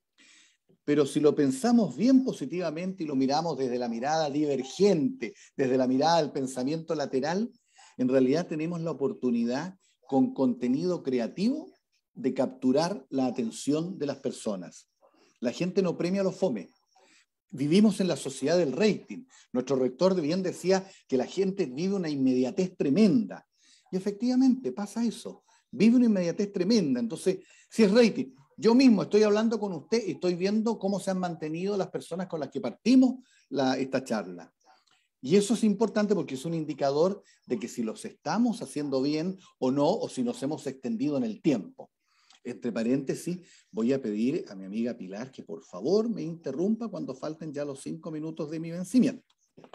Pero si lo pensamos bien positivamente y lo miramos desde la mirada divergente, desde la mirada del pensamiento lateral, en realidad tenemos la oportunidad con contenido creativo de capturar la atención de las personas. La gente no premia los fome. Vivimos en la sociedad del rating. Nuestro rector de bien decía que la gente vive una inmediatez tremenda. Y efectivamente pasa eso. Vive una inmediatez tremenda. Entonces, si es rating, yo mismo estoy hablando con usted y estoy viendo cómo se han mantenido las personas con las que partimos la, esta charla. Y eso es importante porque es un indicador de que si los estamos haciendo bien o no, o si nos hemos extendido en el tiempo. Entre paréntesis, voy a pedir a mi amiga Pilar que por favor me interrumpa cuando falten ya los cinco minutos de mi vencimiento.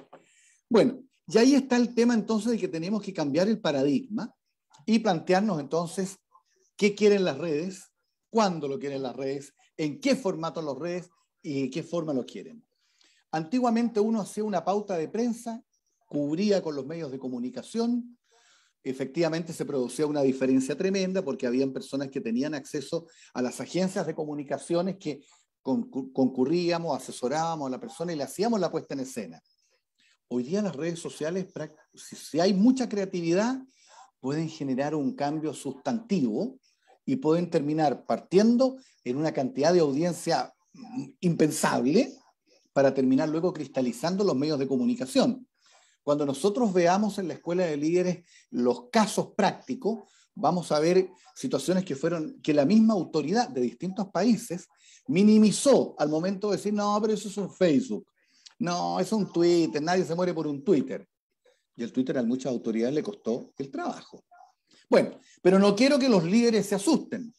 Bueno, y ahí está el tema entonces de que tenemos que cambiar el paradigma y plantearnos entonces qué quieren las redes, cuándo lo quieren las redes, en qué formato las redes y de qué forma lo quieren. Antiguamente uno hacía una pauta de prensa, cubría con los medios de comunicación. Efectivamente se producía una diferencia tremenda porque habían personas que tenían acceso a las agencias de comunicaciones que concurríamos, asesorábamos a la persona y le hacíamos la puesta en escena. Hoy día las redes sociales, si hay mucha creatividad, pueden generar un cambio sustantivo y pueden terminar partiendo en una cantidad de audiencia impensable para terminar luego cristalizando los medios de comunicación. Cuando nosotros veamos en la Escuela de Líderes los casos prácticos, vamos a ver situaciones que fueron, que la misma autoridad de distintos países minimizó al momento de decir, no, pero eso es un Facebook, no, es un Twitter, nadie se muere por un Twitter. Y el Twitter a muchas autoridades le costó el trabajo. Bueno, pero no quiero que los líderes se asusten.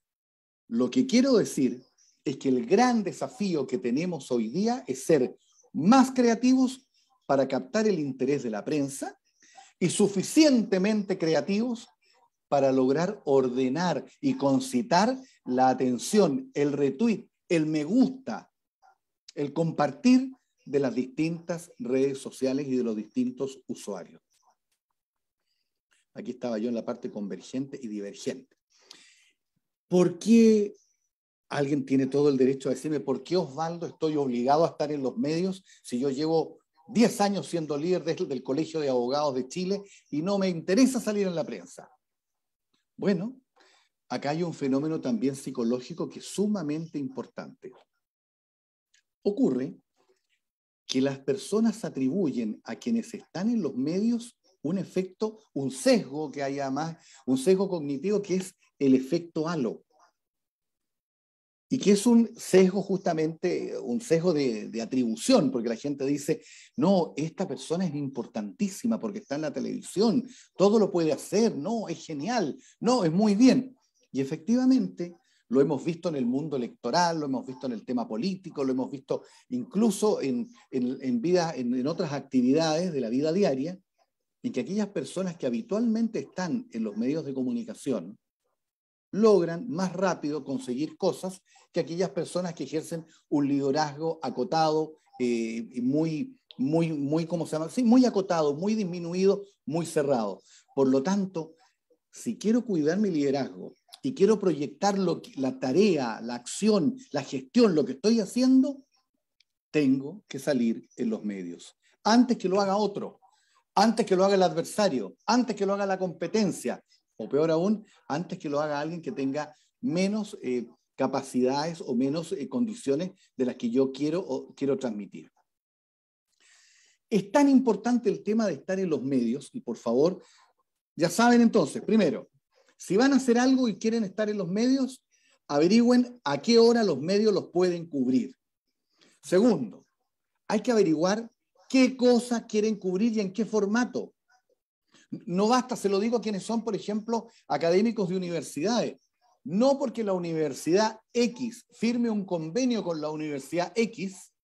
Lo que quiero decir es que el gran desafío que tenemos hoy día es ser más creativos para captar el interés de la prensa y suficientemente creativos para lograr ordenar y concitar la atención, el retweet, el me gusta, el compartir de las distintas redes sociales y de los distintos usuarios. Aquí estaba yo en la parte convergente y divergente. ¿Por qué? Alguien tiene todo el derecho a decirme, ¿por qué, Osvaldo, estoy obligado a estar en los medios si yo llevo diez años siendo líder del, del Colegio de Abogados de Chile y no me interesa salir en la prensa? Bueno, acá hay un fenómeno también psicológico que es sumamente importante. Ocurre que las personas atribuyen a quienes están en los medios un efecto, un sesgo que hay además, un sesgo cognitivo que es el efecto halo. Y que es un sesgo justamente, un sesgo de, de atribución, porque la gente dice, no, esta persona es importantísima porque está en la televisión, todo lo puede hacer, no, es genial, no, es muy bien. Y efectivamente lo hemos visto en el mundo electoral, lo hemos visto en el tema político, lo hemos visto incluso en, en, en, vida, en, en otras actividades de la vida diaria, en que aquellas personas que habitualmente están en los medios de comunicación logran más rápido conseguir cosas que aquellas personas que ejercen un liderazgo acotado, eh, muy, muy, muy, ¿cómo se llama? Sí, muy acotado, muy disminuido, muy cerrado. Por lo tanto, si quiero cuidar mi liderazgo y quiero proyectar lo que, la tarea, la acción, la gestión, lo que estoy haciendo, tengo que salir en los medios. Antes que lo haga otro, antes que lo haga el adversario, antes que lo haga la competencia, o peor aún, antes que lo haga alguien que tenga menos eh, capacidades o menos eh, condiciones de las que yo quiero, o quiero transmitir. Es tan importante el tema de estar en los medios, y por favor, ya saben entonces, primero, si van a hacer algo y quieren estar en los medios, averigüen a qué hora los medios los pueden cubrir. Segundo, hay que averiguar qué cosas quieren cubrir y en qué formato. No basta, se lo digo a quienes son, por ejemplo, académicos de universidades. No porque la universidad X firme un convenio con la universidad X,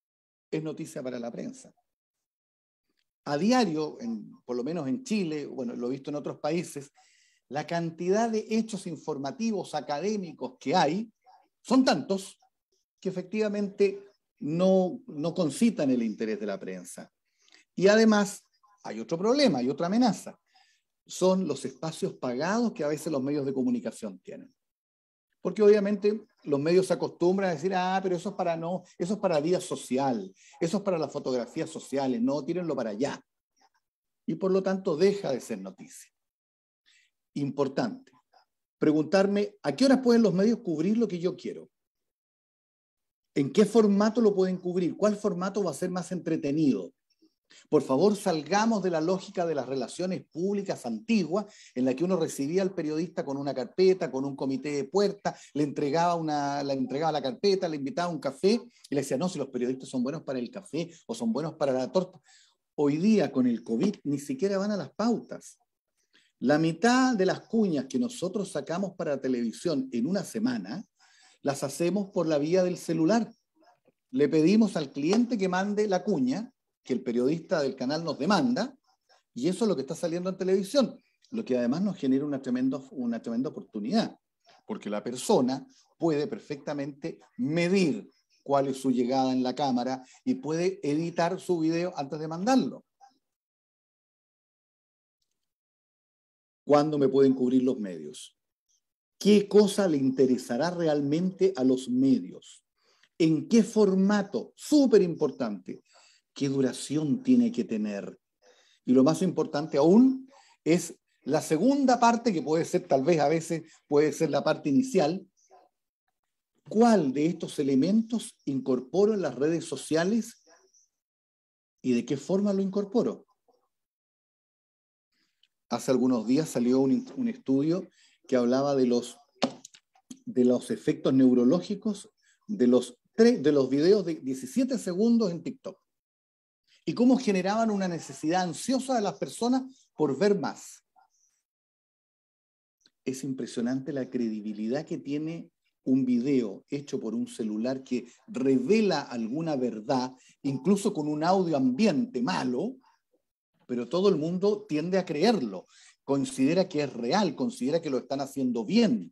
es noticia para la prensa. A diario, en, por lo menos en Chile, bueno, lo he visto en otros países, la cantidad de hechos informativos académicos que hay son tantos que efectivamente no, no concitan el interés de la prensa. Y además hay otro problema, hay otra amenaza. Son los espacios pagados que a veces los medios de comunicación tienen. Porque obviamente los medios se acostumbran a decir, ah, pero eso es para no, eso es para vida social, eso es para las fotografías sociales, no, tírenlo para allá. Y por lo tanto deja de ser noticia. Importante. Preguntarme, ¿a qué horas pueden los medios cubrir lo que yo quiero? ¿En qué formato lo pueden cubrir? ¿Cuál formato va a ser más entretenido? Por favor, salgamos de la lógica de las relaciones públicas antiguas, en la que uno recibía al periodista con una carpeta, con un comité de puerta, le entregaba, una, le entregaba la carpeta, le invitaba a un café y le decía, no, si los periodistas son buenos para el café o son buenos para la torta. Hoy día, con el COVID, ni siquiera van a las pautas. La mitad de las cuñas que nosotros sacamos para la televisión en una semana, las hacemos por la vía del celular. Le pedimos al cliente que mande la cuña, que el periodista del canal nos demanda, y eso es lo que está saliendo en televisión, lo que además nos genera una tremenda, una tremenda oportunidad, porque la persona puede perfectamente medir cuál es su llegada en la cámara y puede editar su video antes de mandarlo. ¿Cuándo me pueden cubrir los medios? ¿Qué cosa le interesará realmente a los medios? ¿En qué formato? Súper importante. ¿Qué duración tiene que tener? Y lo más importante aún es la segunda parte, que puede ser tal vez a veces puede ser la parte inicial. ¿Cuál de estos elementos incorporo en las redes sociales y de qué forma lo incorporo? Hace algunos días salió un, un estudio que hablaba de los, de los efectos neurológicos de los, tres, de los videos de diecisiete segundos en TikTok. Y cómo generaban una necesidad ansiosa de las personas por ver más. Es impresionante la credibilidad que tiene un video hecho por un celular que revela alguna verdad, incluso con un audio ambiente malo, pero todo el mundo tiende a creerlo, considera que es real, considera que lo están haciendo bien.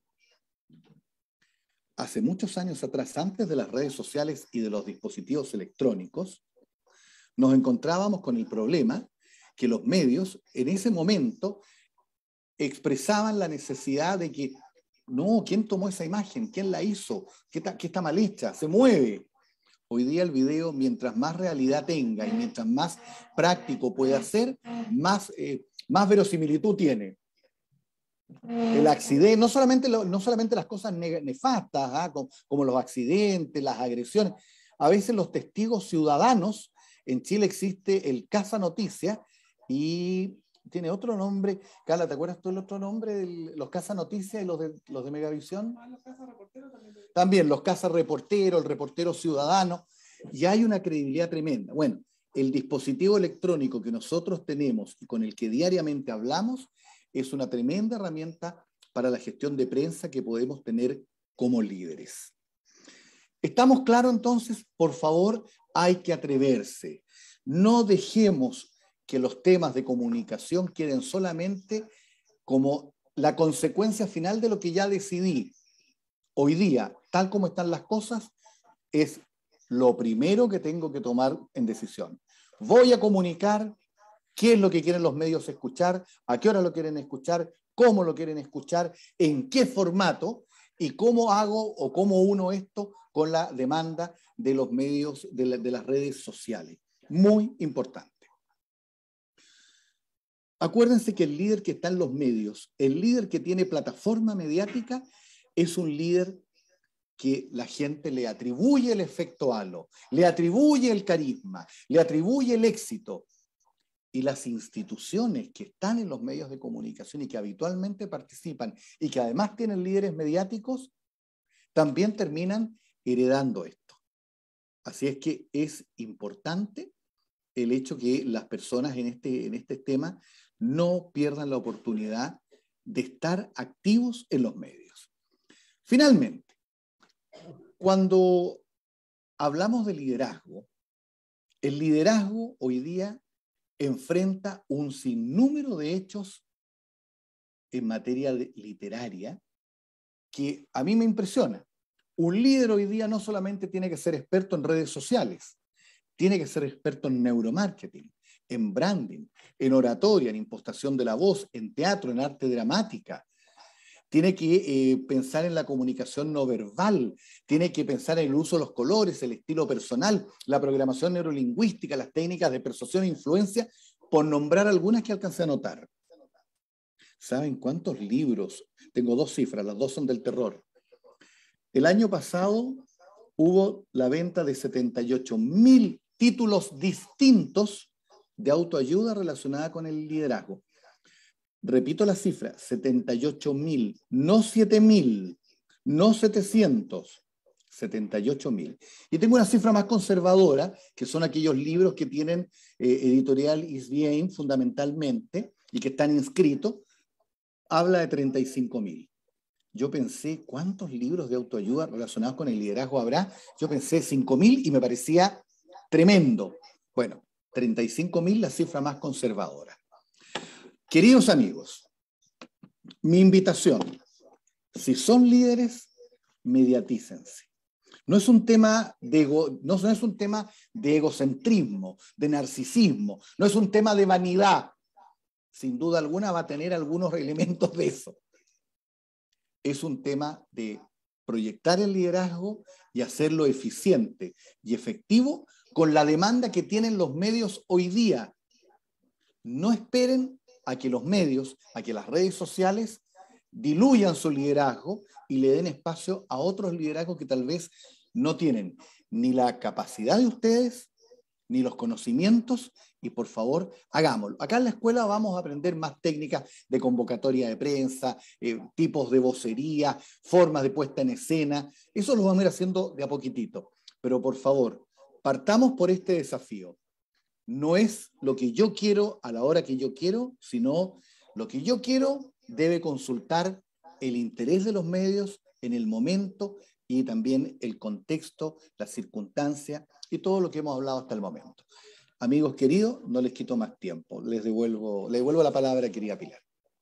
Hace muchos años atrás, antes de las redes sociales y de los dispositivos electrónicos, nos encontrábamos con el problema que los medios en ese momento expresaban la necesidad de que, no, ¿quién tomó esa imagen? ¿Quién la hizo? ¿Qué está, qué está mal hecha? Se mueve. Hoy día el video, mientras más realidad tenga y mientras más práctico pueda ser, más, eh, más verosimilitud tiene. El accidente, no solamente, lo, no solamente las cosas nefastas, ¿ah? como, como los accidentes, las agresiones, a veces los testigos ciudadanos. En Chile existe el Casa Noticias y tiene otro nombre. Carla, ¿te acuerdas tú el otro nombre de los Casa Noticias y los de, los de Megavisión? Ah, los Casa Reporteros también. También los Casa Reporteros, el Reportero Ciudadano. Y hay una credibilidad tremenda. Bueno, el dispositivo electrónico que nosotros tenemos y con el que diariamente hablamos es una tremenda herramienta para la gestión de prensa que podemos tener como líderes. ¿Estamos claros entonces? Por favor, hay que atreverse. No dejemos que los temas de comunicación queden solamente como la consecuencia final de lo que ya decidí. Hoy día, tal como están las cosas, es lo primero que tengo que tomar en decisión. Voy a comunicar qué es lo que quieren los medios escuchar, a qué hora lo quieren escuchar, cómo lo quieren escuchar, en qué formato y cómo hago o cómo uno esto con la demanda de los medios, de, la, de las redes sociales. Muy importante. Acuérdense que el líder que está en los medios, el líder que tiene plataforma mediática, es un líder que la gente le atribuye el efecto halo, le atribuye el carisma, le atribuye el éxito. Y las instituciones que están en los medios de comunicación y que habitualmente participan y que además tienen líderes mediáticos, también terminan heredando esto. Así es que es importante el hecho que las personas en este, en este tema no pierdan la oportunidad de estar activos en los medios. Finalmente, cuando hablamos de liderazgo, El liderazgo hoy día enfrenta un sinnúmero de hechos en materia de literaria que a mí me impresiona. Un líder hoy día no solamente tiene que ser experto en redes sociales, tiene que ser experto en neuromarketing, en branding, en oratoria, en impostación de la voz, en teatro, en arte dramática. Tiene que eh, pensar en la comunicación no verbal, tiene que pensar en el uso de los colores, el estilo personal, la programación neurolingüística, las técnicas de persuasión e influencia, por nombrar algunas que alcancé a notar. ¿Saben cuántos libros? Tengo dos cifras, las dos son del terror. El año pasado hubo la venta de setenta y ocho mil títulos distintos de autoayuda relacionada con el liderazgo. Repito la cifra, setenta y ocho mil, no siete mil, no setecientos, setenta y ocho mil. Y tengo una cifra más conservadora, que son aquellos libros que tienen eh, editorial Isbien fundamentalmente y que están inscritos, habla de treinta y cinco mil. Yo pensé, ¿cuántos libros de autoayuda relacionados con el liderazgo habrá? Yo pensé cinco mil y me parecía tremendo. Bueno, treinta y cinco mil, la cifra más conservadora. Queridos amigos, mi invitación, si son líderes, mediatícense. No es un tema de ego, no, no es un tema de egocentrismo, de narcisismo, no es un tema de vanidad. Sin duda alguna va a tener algunos elementos de eso. Es un tema de proyectar el liderazgo y hacerlo eficiente y efectivo con la demanda que tienen los medios hoy día. No esperen a que los medios, a que las redes sociales diluyan su liderazgo y le den espacio a otros liderazgos que tal vez no tienen ni la capacidad de ustedes, ni los conocimientos, y por favor, hagámoslo. Acá en la escuela vamos a aprender más técnicas de convocatoria de prensa, eh, tipos de vocería, formas de puesta en escena. Eso lo vamos a ir haciendo de a poquitito. Pero por favor, partamos por este desafío. No es lo que yo quiero a la hora que yo quiero, sino lo que yo quiero debe consultar el interés de los medios en el momento y también el contexto, la circunstancia y todo lo que hemos hablado hasta el momento. Amigos queridos, no les quito más tiempo. Les devuelvo, les devuelvo la palabra, querida Pilar.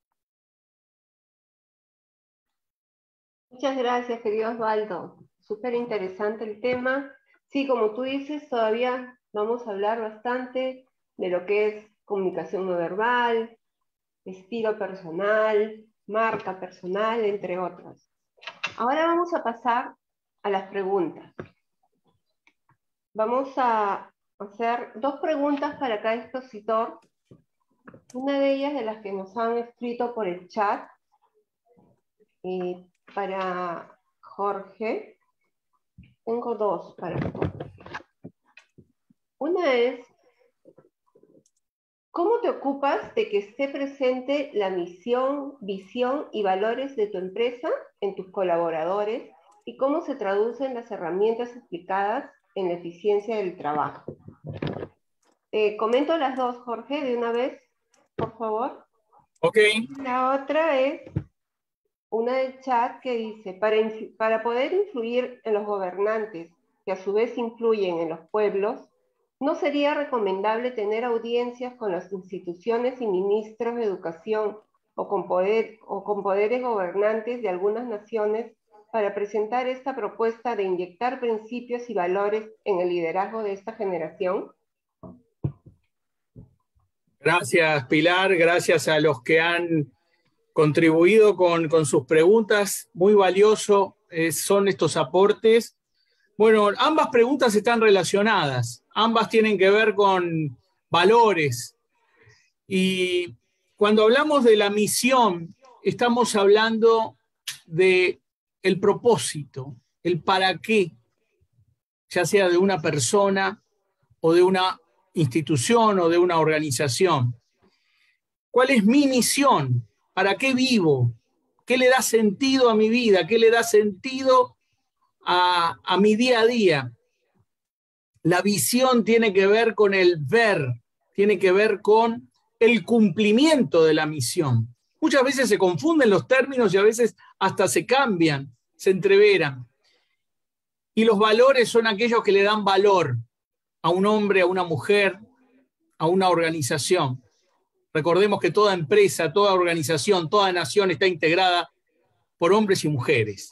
Muchas gracias, querido Osvaldo. Súper interesante el tema. Sí, como tú dices, todavía vamos a hablar bastante de lo que es comunicación no verbal, estilo personal, marca personal, entre otras. Ahora vamos a pasar a las preguntas. Vamos a hacer dos preguntas para cada expositor. Una de ellas de las que nos han escrito por el chat, eh, para Jorge. Tengo dos para Jorge. Una es, ¿cómo te ocupas de que esté presente la misión, visión y valores de tu empresa en tus colaboradores y cómo se traducen las herramientas aplicadas en la eficiencia del trabajo? Eh, comento las dos, Jorge, de una vez, por favor. Ok. La otra es una del chat que dice, para, para poder influir en los gobernantes, que a su vez influyen en los pueblos, ¿no sería recomendable tener audiencias con las instituciones y ministros de educación o con, poder, o con poderes gobernantes de algunas naciones para presentar esta propuesta de inyectar principios y valores en el liderazgo de esta generación? Gracias, Pilar. Gracias a los que han contribuido con, con sus preguntas. Muy valioso eh, son estos aportes. Bueno, ambas preguntas están relacionadas. Ambas tienen que ver con valores. Y cuando hablamos de la misión, estamos hablando de el propósito, el para qué, ya sea de una persona o de una institución o de una organización. ¿Cuál es mi misión? ¿Para qué vivo? ¿Qué le da sentido a mi vida? ¿Qué le da sentido a, a mi día a día? La visión tiene que ver con el ver, tiene que ver con el cumplimiento de la misión. Muchas veces se confunden los términos y a veces hasta se cambian, se entreveran. Y los valores son aquellos que le dan valor a un hombre, a una mujer, a una organización. Recordemos que toda empresa, toda organización, toda nación está integrada por hombres y mujeres.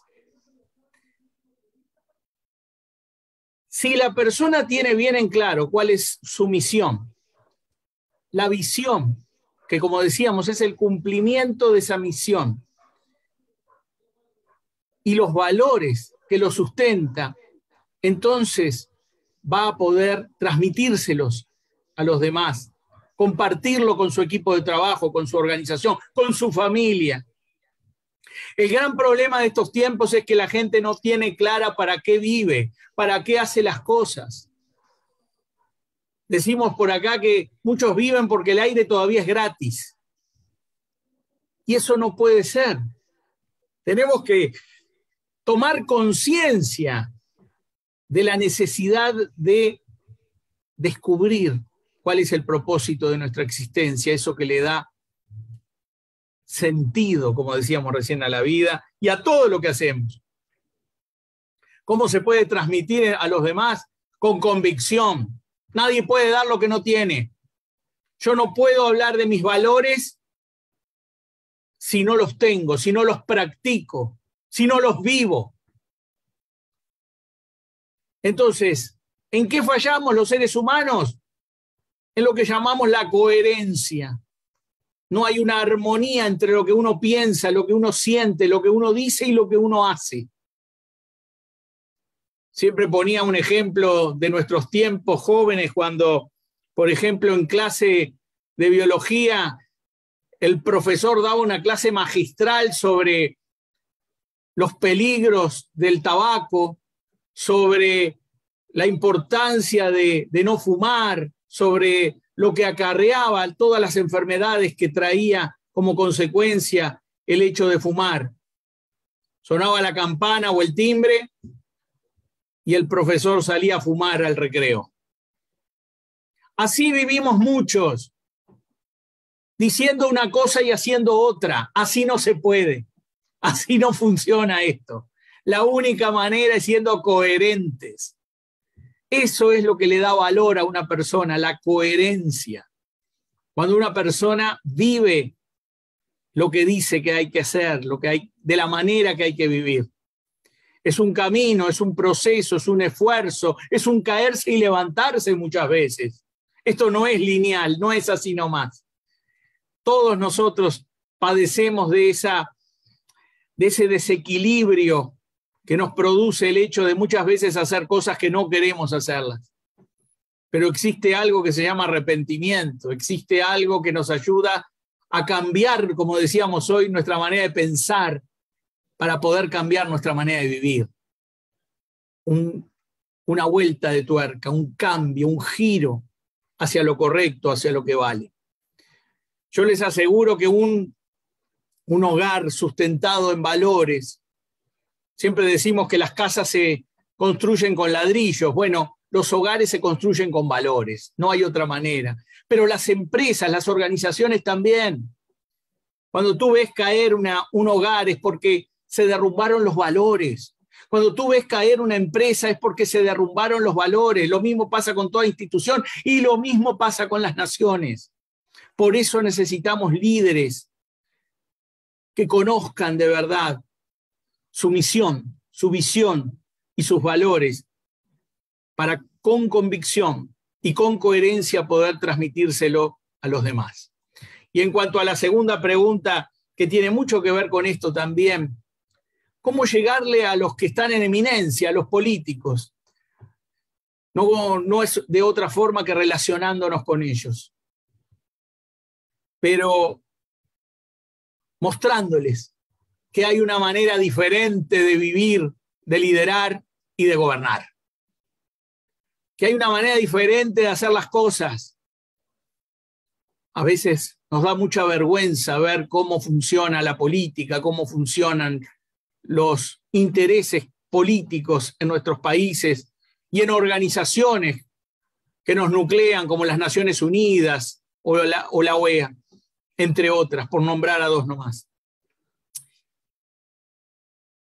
Si la persona tiene bien en claro cuál es su misión, la visión, que como decíamos es el cumplimiento de esa misión, y los valores que lo sustenta, entonces va a poder transmitírselos a los demás, compartirlo con su equipo de trabajo, con su organización, con su familia. El gran problema de estos tiempos es que la gente no tiene clara para qué vive, para qué hace las cosas. Decimos por acá que muchos viven porque el aire todavía es gratis. Y eso no puede ser. Tenemos que tomar conciencia de la necesidad de descubrir cuál es el propósito de nuestra existencia, eso que le da sentido, como decíamos recién, a la vida y a todo lo que hacemos. ¿Cómo se puede transmitir a los demás? Con convicción. Nadie puede dar lo que no tiene. Yo no puedo hablar de mis valores si no los tengo, si no los practico, si no los vivo. Entonces, ¿en qué fallamos los seres humanos? En lo que llamamos la coherencia. No hay una armonía entre lo que uno piensa, lo que uno siente, lo que uno dice y lo que uno hace. Siempre ponía un ejemplo de nuestros tiempos jóvenes cuando, por ejemplo, en clase de biología, el profesor daba una clase magistral sobre los peligros del tabaco, sobre la importancia de, de no fumar, sobre lo que acarreaba todas las enfermedades que traía como consecuencia el hecho de fumar. Sonaba la campana o el timbre y el profesor salía a fumar al recreo. Así vivimos muchos, diciendo una cosa y haciendo otra. Así no se puede, así no funciona esto. La única manera es siendo coherentes. Eso es lo que le da valor a una persona, la coherencia. Cuando una persona vive lo que dice que hay que hacer, lo que hay, de la manera que hay que vivir. Es un camino, es un proceso, es un esfuerzo, es un caerse y levantarse muchas veces. Esto no es lineal, no es así nomás. Todos nosotros padecemos de, esa, de ese desequilibrio que nos produce el hecho de muchas veces hacer cosas que no queremos hacerlas. Pero existe algo que se llama arrepentimiento, existe algo que nos ayuda a cambiar, como decíamos hoy, nuestra manera de pensar para poder cambiar nuestra manera de vivir. Un, una vuelta de tuerca, un cambio, un giro hacia lo correcto, hacia lo que vale. Yo les aseguro que un, un hogar sustentado en valores, siempre decimos que las casas se construyen con ladrillos. Bueno, los hogares se construyen con valores. No hay otra manera. Pero las empresas, las organizaciones también. Cuando tú ves caer una, un hogar es porque se derrumbaron los valores. Cuando tú ves caer una empresa es porque se derrumbaron los valores. Lo mismo pasa con toda institución y lo mismo pasa con las naciones. Por eso necesitamos líderes que conozcan de verdad su misión, su visión y sus valores para con convicción y con coherencia poder transmitírselo a los demás. Y en cuanto a la segunda pregunta, que tiene mucho que ver con esto también, ¿cómo llegarle a los que están en eminencia, a los políticos? No, no es de otra forma que relacionándonos con ellos, pero mostrándoles que hay una manera diferente de vivir, de liderar y de gobernar. Que hay una manera diferente de hacer las cosas. A veces nos da mucha vergüenza ver cómo funciona la política, cómo funcionan los intereses políticos en nuestros países y en organizaciones que nos nuclean como las Naciones Unidas o la, o la O E A, entre otras, por nombrar a dos nomás.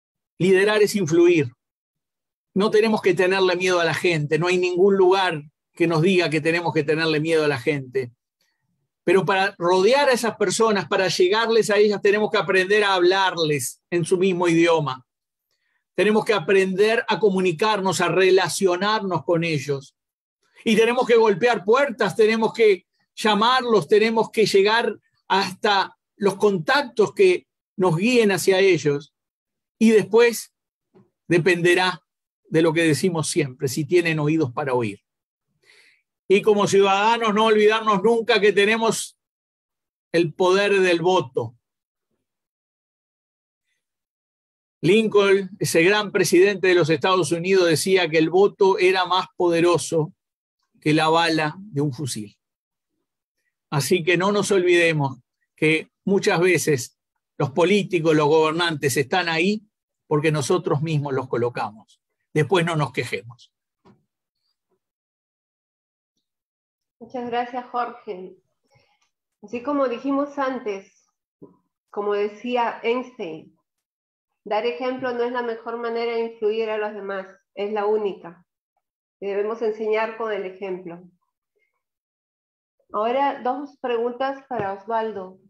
Liderar es influir. No tenemos que tenerle miedo a la gente. No hay ningún lugar que nos diga que tenemos que tenerle miedo a la gente. Pero para rodear a esas personas, para llegarles a ellas, tenemos que aprender a hablarles en su mismo idioma. Tenemos que aprender a comunicarnos, a relacionarnos con ellos. Y tenemos que golpear puertas, tenemos que llamarlos, tenemos que llegar hasta los contactos que nos guíen hacia ellos. Y después dependerá de lo que decimos siempre, si tienen oídos para oír. Y como ciudadanos, no olvidarnos nunca que tenemos el poder del voto. Lincoln, ese gran presidente de los Estados Unidos, decía que el voto era más poderoso que la bala de un fusil. Así que no nos olvidemos que muchas veces los políticos, los gobernantes están ahí porque nosotros mismos los colocamos. Después no nos quejemos. Muchas gracias, Jorge. Así como dijimos antes, como decía Einstein, dar ejemplo no es la mejor manera de influir a los demás, es la única. Debemos enseñar con el ejemplo. Ahora, dos preguntas para Osvaldo.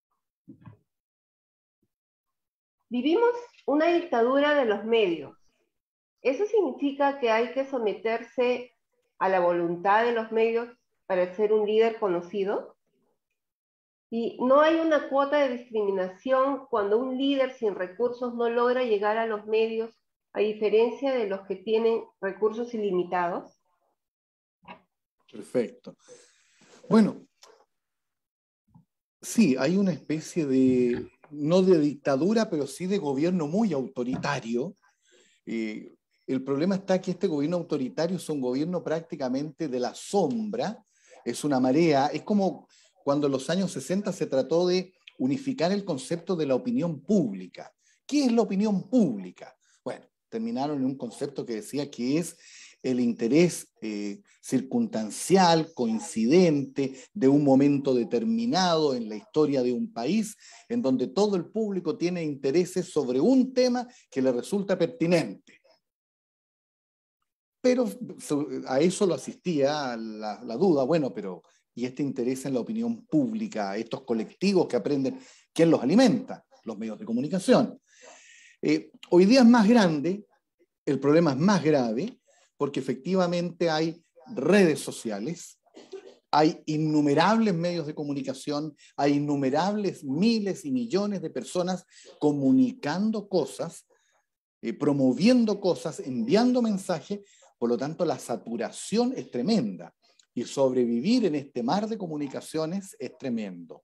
Vivimos una dictadura de los medios. ¿Eso significa que hay que someterse a la voluntad de los medios para ser un líder conocido? ¿Y no hay una cuota de discriminación cuando un líder sin recursos no logra llegar a los medios, a diferencia de los que tienen recursos ilimitados? Perfecto. Bueno, sí, hay una especie de, no de dictadura, pero sí de gobierno muy autoritario. Eh, el problema está que este gobierno autoritario es un gobierno prácticamente de la sombra, es una marea, es como cuando en los años sesenta se trató de unificar el concepto de la opinión pública. ¿Qué es la opinión pública? Bueno, terminaron en un concepto que decía que es el interés eh, circunstancial, coincidente, de un momento determinado en la historia de un país, en donde todo el público tiene intereses sobre un tema que le resulta pertinente. Pero a eso lo asistía la, la duda, bueno, pero ¿y este interés en la opinión pública, estos colectivos que aprenden, quién los alimenta? Los medios de comunicación. Eh, hoy día es más grande, el problema es más grave, porque efectivamente hay redes sociales, hay innumerables medios de comunicación, hay innumerables miles y millones de personas comunicando cosas, eh, promoviendo cosas, enviando mensajes, por lo tanto la saturación es tremenda y sobrevivir en este mar de comunicaciones es tremendo.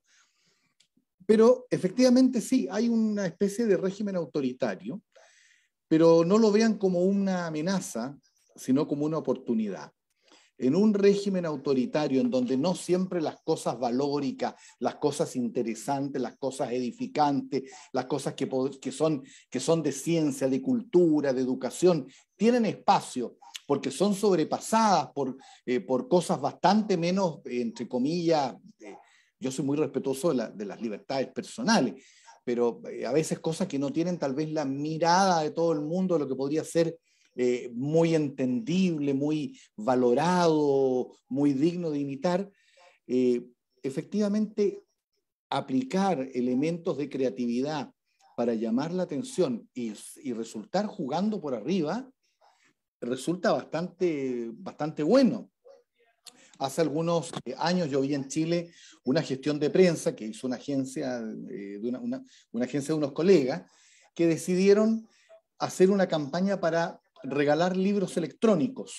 Pero efectivamente sí, hay una especie de régimen autoritario, pero no lo vean como una amenaza, sino como una oportunidad. En un régimen autoritario en donde no siempre las cosas valóricas, las cosas interesantes, las cosas edificantes, las cosas que, que, son, que son de ciencia, de cultura, de educación, tienen espacio porque son sobrepasadas por, eh, por cosas bastante menos, eh, entre comillas, eh, yo soy muy respetuoso de, la, de las libertades personales, pero eh, a veces cosas que no tienen tal vez la mirada de todo el mundo, lo que podría ser Eh, muy entendible, muy valorado, muy digno de imitar, eh, efectivamente aplicar elementos de creatividad para llamar la atención y, y resultar jugando por arriba, resulta bastante, bastante bueno. Hace algunos años yo vi en Chile una gestión de prensa que hizo una agencia, eh, de una, una, una agencia de unos colegas que decidieron hacer una campaña para regalar libros electrónicos.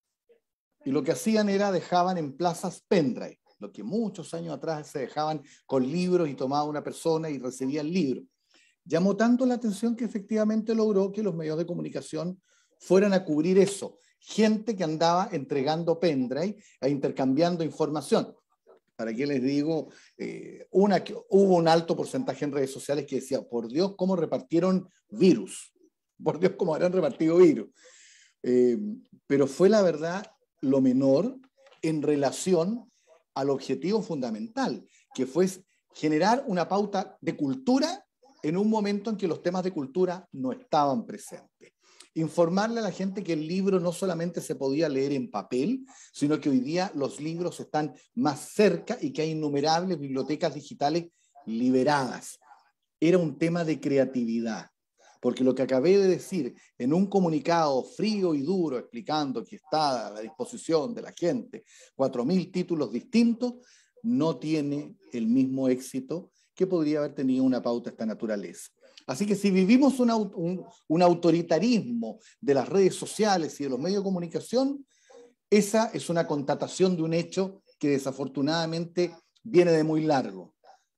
Y lo que hacían era, dejaban en plazas pendrive, lo que muchos años atrás se dejaban con libros y tomaba una persona y recibía el libro. Llamó tanto la atención que efectivamente logró que los medios de comunicación fueran a cubrir eso. Gente que andaba entregando pendrive e intercambiando información. ¿Para qué les digo? Eh, una, hubo un alto porcentaje en redes sociales que decía, por Dios, ¿cómo repartieron virus? Por Dios, cómo habrán repartido virus. Eh, pero fue la verdad lo menor en relación al objetivo fundamental, que fue generar una pauta de cultura en un momento en que los temas de cultura no estaban presentes. informarle a la gente que el libro no solamente se podía leer en papel, sino que hoy día los libros están más cerca y que hay innumerables bibliotecas digitales liberadas. Era un tema de creatividad, porque lo que acabé de decir en un comunicado frío y duro explicando que está a la disposición de la gente cuatro mil títulos distintos, no tiene el mismo éxito que podría haber tenido una pauta de esta naturaleza. Así que si vivimos un, un, un autoritarismo de las redes sociales y de los medios de comunicación, esa es una constatación de un hecho que desafortunadamente viene de muy largo.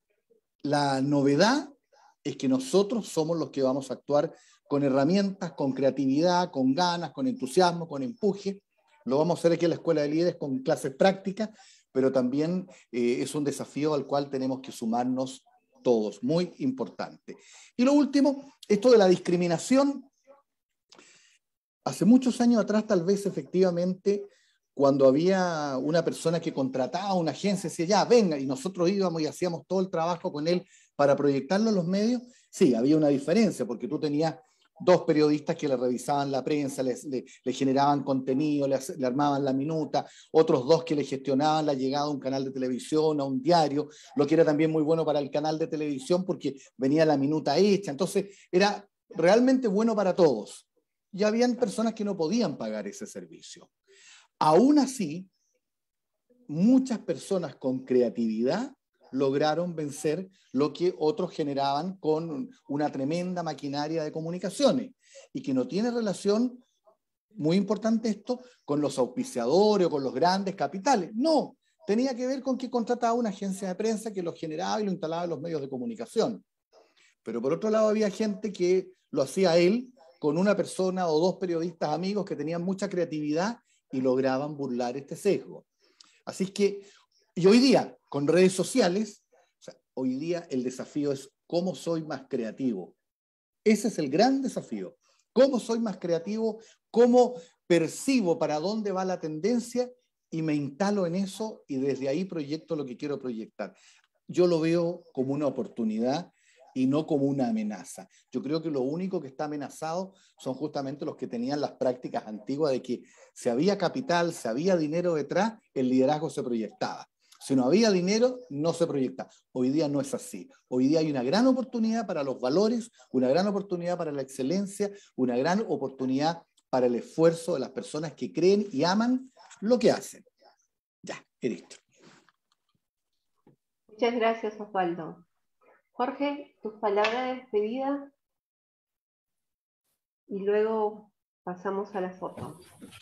La novedad es que nosotros somos los que vamos a actuar con herramientas, con creatividad, con ganas, con entusiasmo, con empuje. Lo vamos a hacer aquí en la Escuela de Líderes con clases prácticas, pero también eh, es un desafío al cual tenemos que sumarnos todos, muy importante. Y lo último, esto de la discriminación. Hace muchos años atrás, tal vez efectivamente, cuando había una persona que contrataba a una agencia, decía, ya, venga, y nosotros íbamos y hacíamos todo el trabajo con él para proyectarlo en los medios, sí, había una diferencia, porque tú tenías dos periodistas que le revisaban la prensa, le, le, le generaban contenido, le, le armaban la minuta, otros dos que le gestionaban la llegada a un canal de televisión, a un diario, lo que era también muy bueno para el canal de televisión porque venía la minuta hecha, entonces era realmente bueno para todos. Y habían personas que no podían pagar ese servicio. Aún así, muchas personas con creatividad lograron vencer lo que otros generaban con una tremenda maquinaria de comunicaciones y que no tiene relación, muy importante esto, con los auspiciadores o con los grandes capitales. No, tenía que ver con que contrataba una agencia de prensa que lo generaba y lo instalaba en los medios de comunicación. Pero por otro lado había gente que lo hacía él con una persona o dos periodistas amigos que tenían mucha creatividad y lograban burlar este sesgo. Así es que, y hoy día, con redes sociales, o sea, hoy día el desafío es cómo soy más creativo. Ese es el gran desafío. ¿Cómo soy más creativo? ¿Cómo percibo para dónde va la tendencia? Y me instalo en eso y desde ahí proyecto lo que quiero proyectar. Yo lo veo como una oportunidad y no como una amenaza. Yo creo que lo único que está amenazado son justamente los que tenían las prácticas antiguas de que si había capital, si había dinero detrás, el liderazgo se proyectaba. Si no había dinero, no se proyecta. Hoy día no es así. Hoy día hay una gran oportunidad para los valores, una gran oportunidad para la excelencia, una gran oportunidad para el esfuerzo de las personas que creen y aman lo que hacen. Ya, listo. Muchas gracias, Osvaldo. Jorge, tus palabras de despedida y luego pasamos a la foto.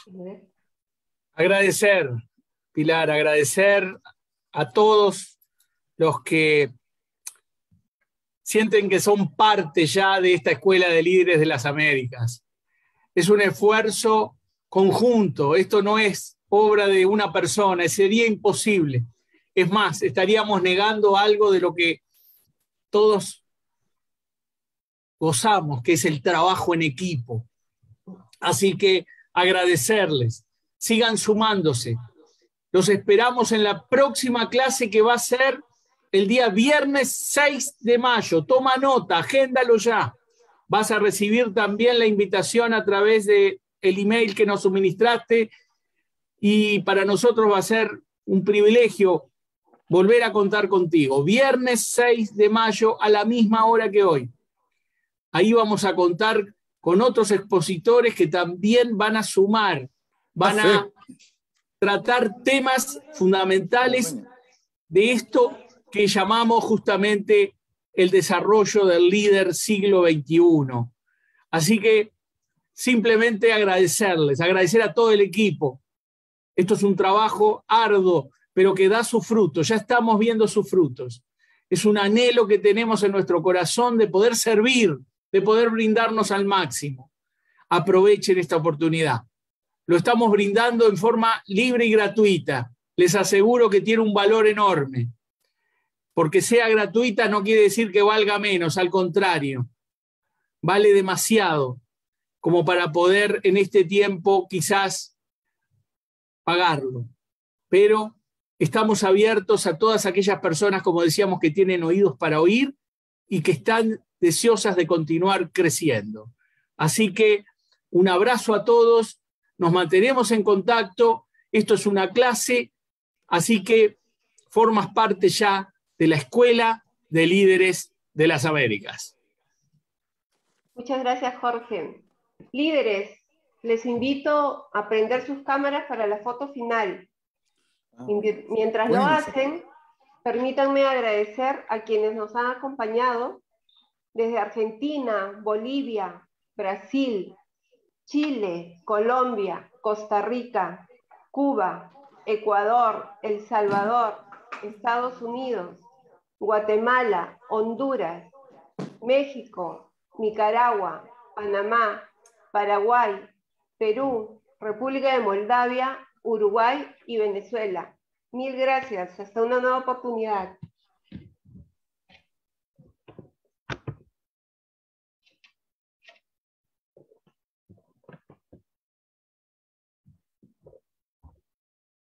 Agradecer, Pilar, agradecer a todos los que sienten que son parte ya de esta Escuela de Líderes de las Américas. Es un esfuerzo conjunto, esto no es obra de una persona, sería imposible. Es más, estaríamos negando algo de lo que todos gozamos, que es el trabajo en equipo. Así que agradecerles, sigan sumándose. Los esperamos en la próxima clase que va a ser el día viernes seis de mayo. Toma nota, agéndalo ya. Vas a recibir también la invitación a través del email que nos suministraste y para nosotros va a ser un privilegio volver a contar contigo. Viernes seis de mayo a la misma hora que hoy. Ahí vamos a contar con otros expositores que también van a sumar, van a tratar temas fundamentales de esto que llamamos justamente el desarrollo del líder siglo veintiuno. Así que simplemente agradecerles, agradecer a todo el equipo. Esto es un trabajo arduo, pero que da sus frutos, ya estamos viendo sus frutos. Es un anhelo que tenemos en nuestro corazón de poder servir, de poder brindarnos al máximo. Aprovechen esta oportunidad. Lo estamos brindando en forma libre y gratuita. Les aseguro que tiene un valor enorme. Porque sea gratuita no quiere decir que valga menos, al contrario. Vale demasiado como para poder en este tiempo quizás pagarlo. Pero estamos abiertos a todas aquellas personas, como decíamos, que tienen oídos para oír, y que están deseosas de continuar creciendo. Así que Un abrazo a todos, nos mantenemos en contacto, esto es una clase, así que formas parte ya de la Escuela de Líderes de las Américas. Muchas gracias, Jorge. Líderes, les invito a prender sus cámaras para la foto final. Mientras lo hacen, permítanme agradecer a quienes nos han acompañado desde Argentina, Bolivia, Brasil, Chile, Colombia, Costa Rica, Cuba, Ecuador, El Salvador, Estados Unidos, Guatemala, Honduras, México, Nicaragua, Panamá, Paraguay, Perú, República de Moldavia, Uruguay y Venezuela. Mil gracias. Hasta una nueva oportunidad.